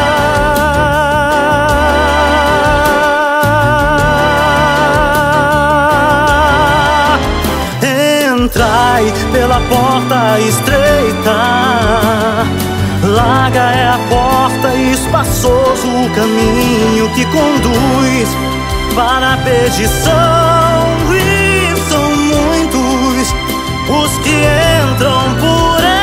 Speaker 1: Entrai pela porta estreita. Larga é a porta e espaçoso o caminho que conduz para a perdição, e são muitos os que entram por ela.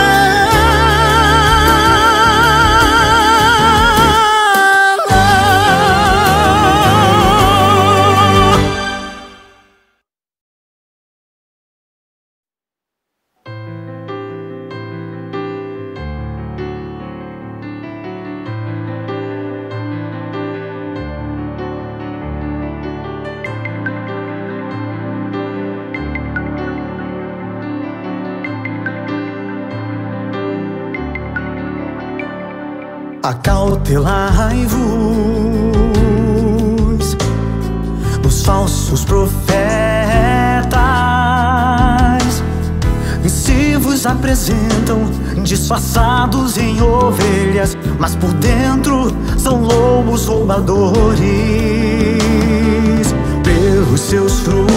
Speaker 1: Acautelai-vos dos falsos profetas, e se vos apresentam disfarçados em ovelhas, mas por dentro são lobos roubadores. Pelos seus frutos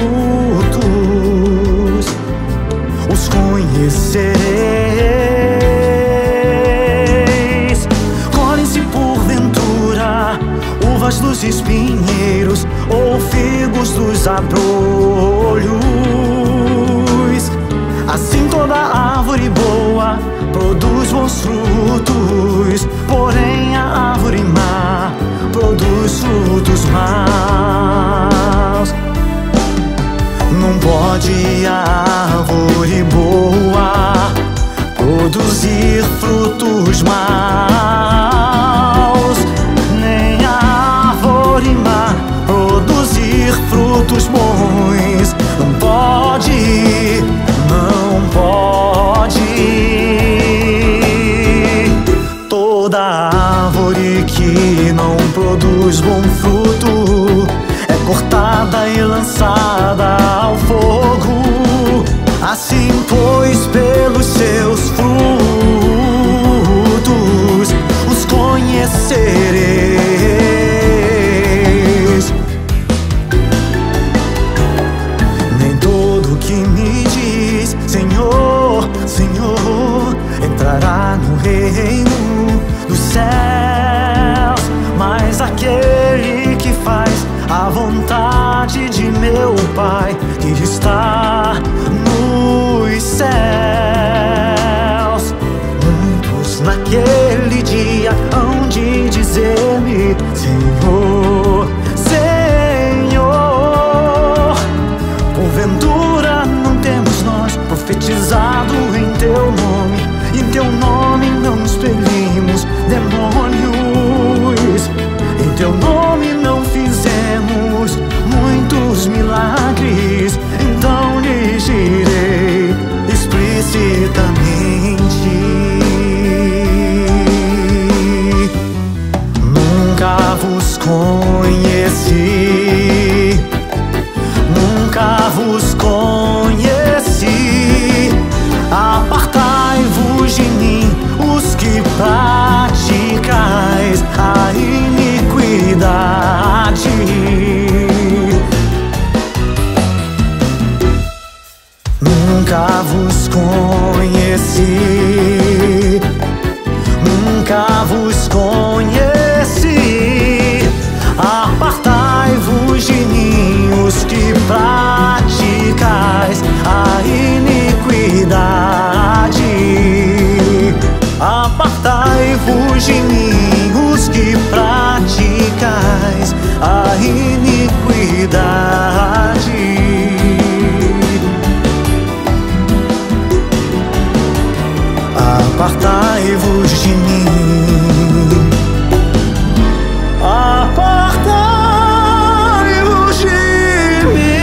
Speaker 1: os conhecereis. Colhem-se porventura uvas dos espinheiros ou figos dos abrolhos. Assim toda árvore boa produz bons frutos, porém a árvore má produz frutos maus. Não pode a árvore boa produzir frutos maus, nem a árvore má produzir frutos bons. Não pode, não pode. Toda árvore que não produz bom fruto é cortada e lançada ao fogo. Assim, pois, pelos seus frutos os conhecereis. Nem todo que me diz Senhor, Senhor entrará no reino dos céus, mas aquele que faz a vontade de meu Pai que está nos céus. Muitos naquele dia hão de dizer-me Senhor, Senhor. Porventura não temos nós profetizado em teu nome, em teu nome não expelimos demônios, em teu nome não fizemos muitos milagres. Então lhes direi explicitamente: nunca vos conheci, nunca vos conheci. Apartai-vos de mim, os que praticais a iniquidade. Nunca vos conheci, nunca vos conheci. Apartai-vos de mim, os que praticais a iniquidade. Apartai-vos de mim, os que praticais a iniquidade. Apartai-vos de mim, apartai-vos de mim.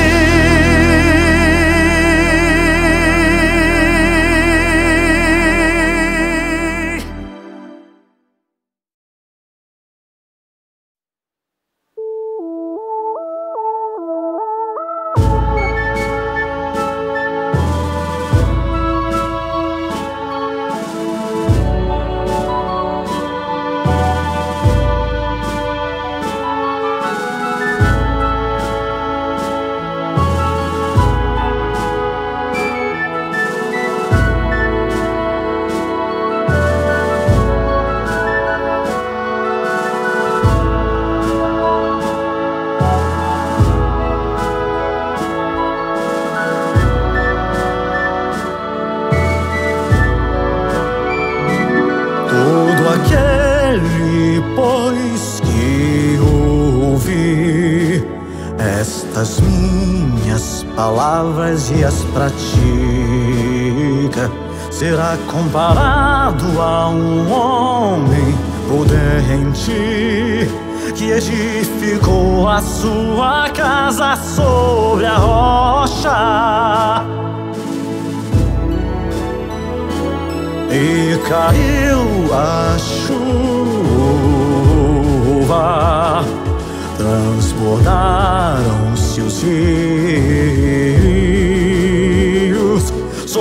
Speaker 1: Pois que ouvi estas minhas palavras e as pratica, será comparado a um homem prudente que edificou a sua casa sobre a rocha. E caiu a chuva, transbordaram-se os rios,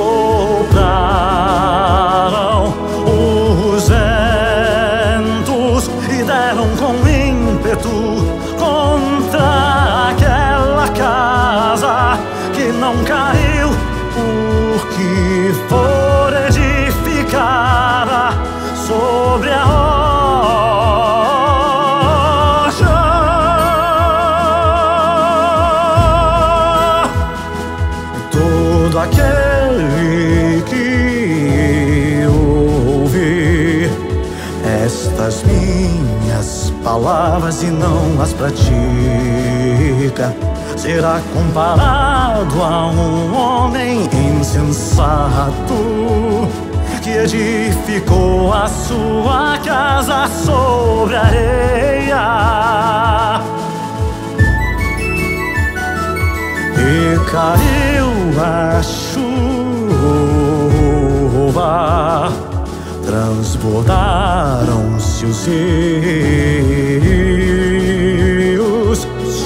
Speaker 1: sopraram os ventos e deram com ímpeto contra aquela casa que não caiu, porque for edificada sobre a rocha. Todo aquele que ouve estas minhas palavras e não as pratica, será comparado a um homem insensato que edificou a sua casa sobre a areia. E caiu a chuva, transbordaram-se
Speaker 2: se os rios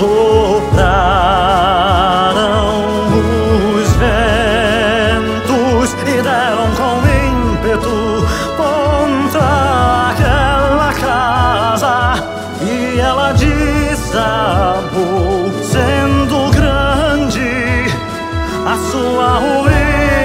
Speaker 2: sopraram os ventos e deram com ímpeto contra aquela casa, e ela desabou, sendo grande a sua ruína.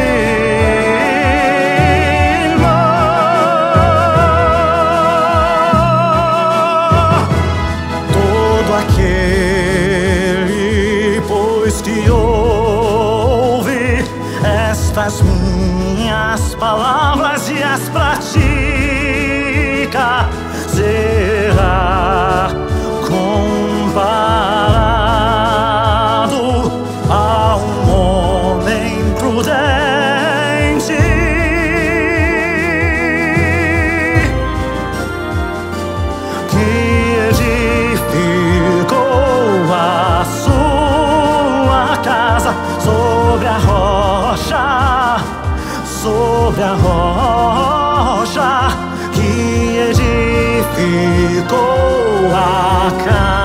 Speaker 2: Aquele, pois, que ouve estas minhas palavras e as pratica, será comparado a um homem prudente que edificou a sua casa sobre a rocha, sobre a rocha, que edificou a casa.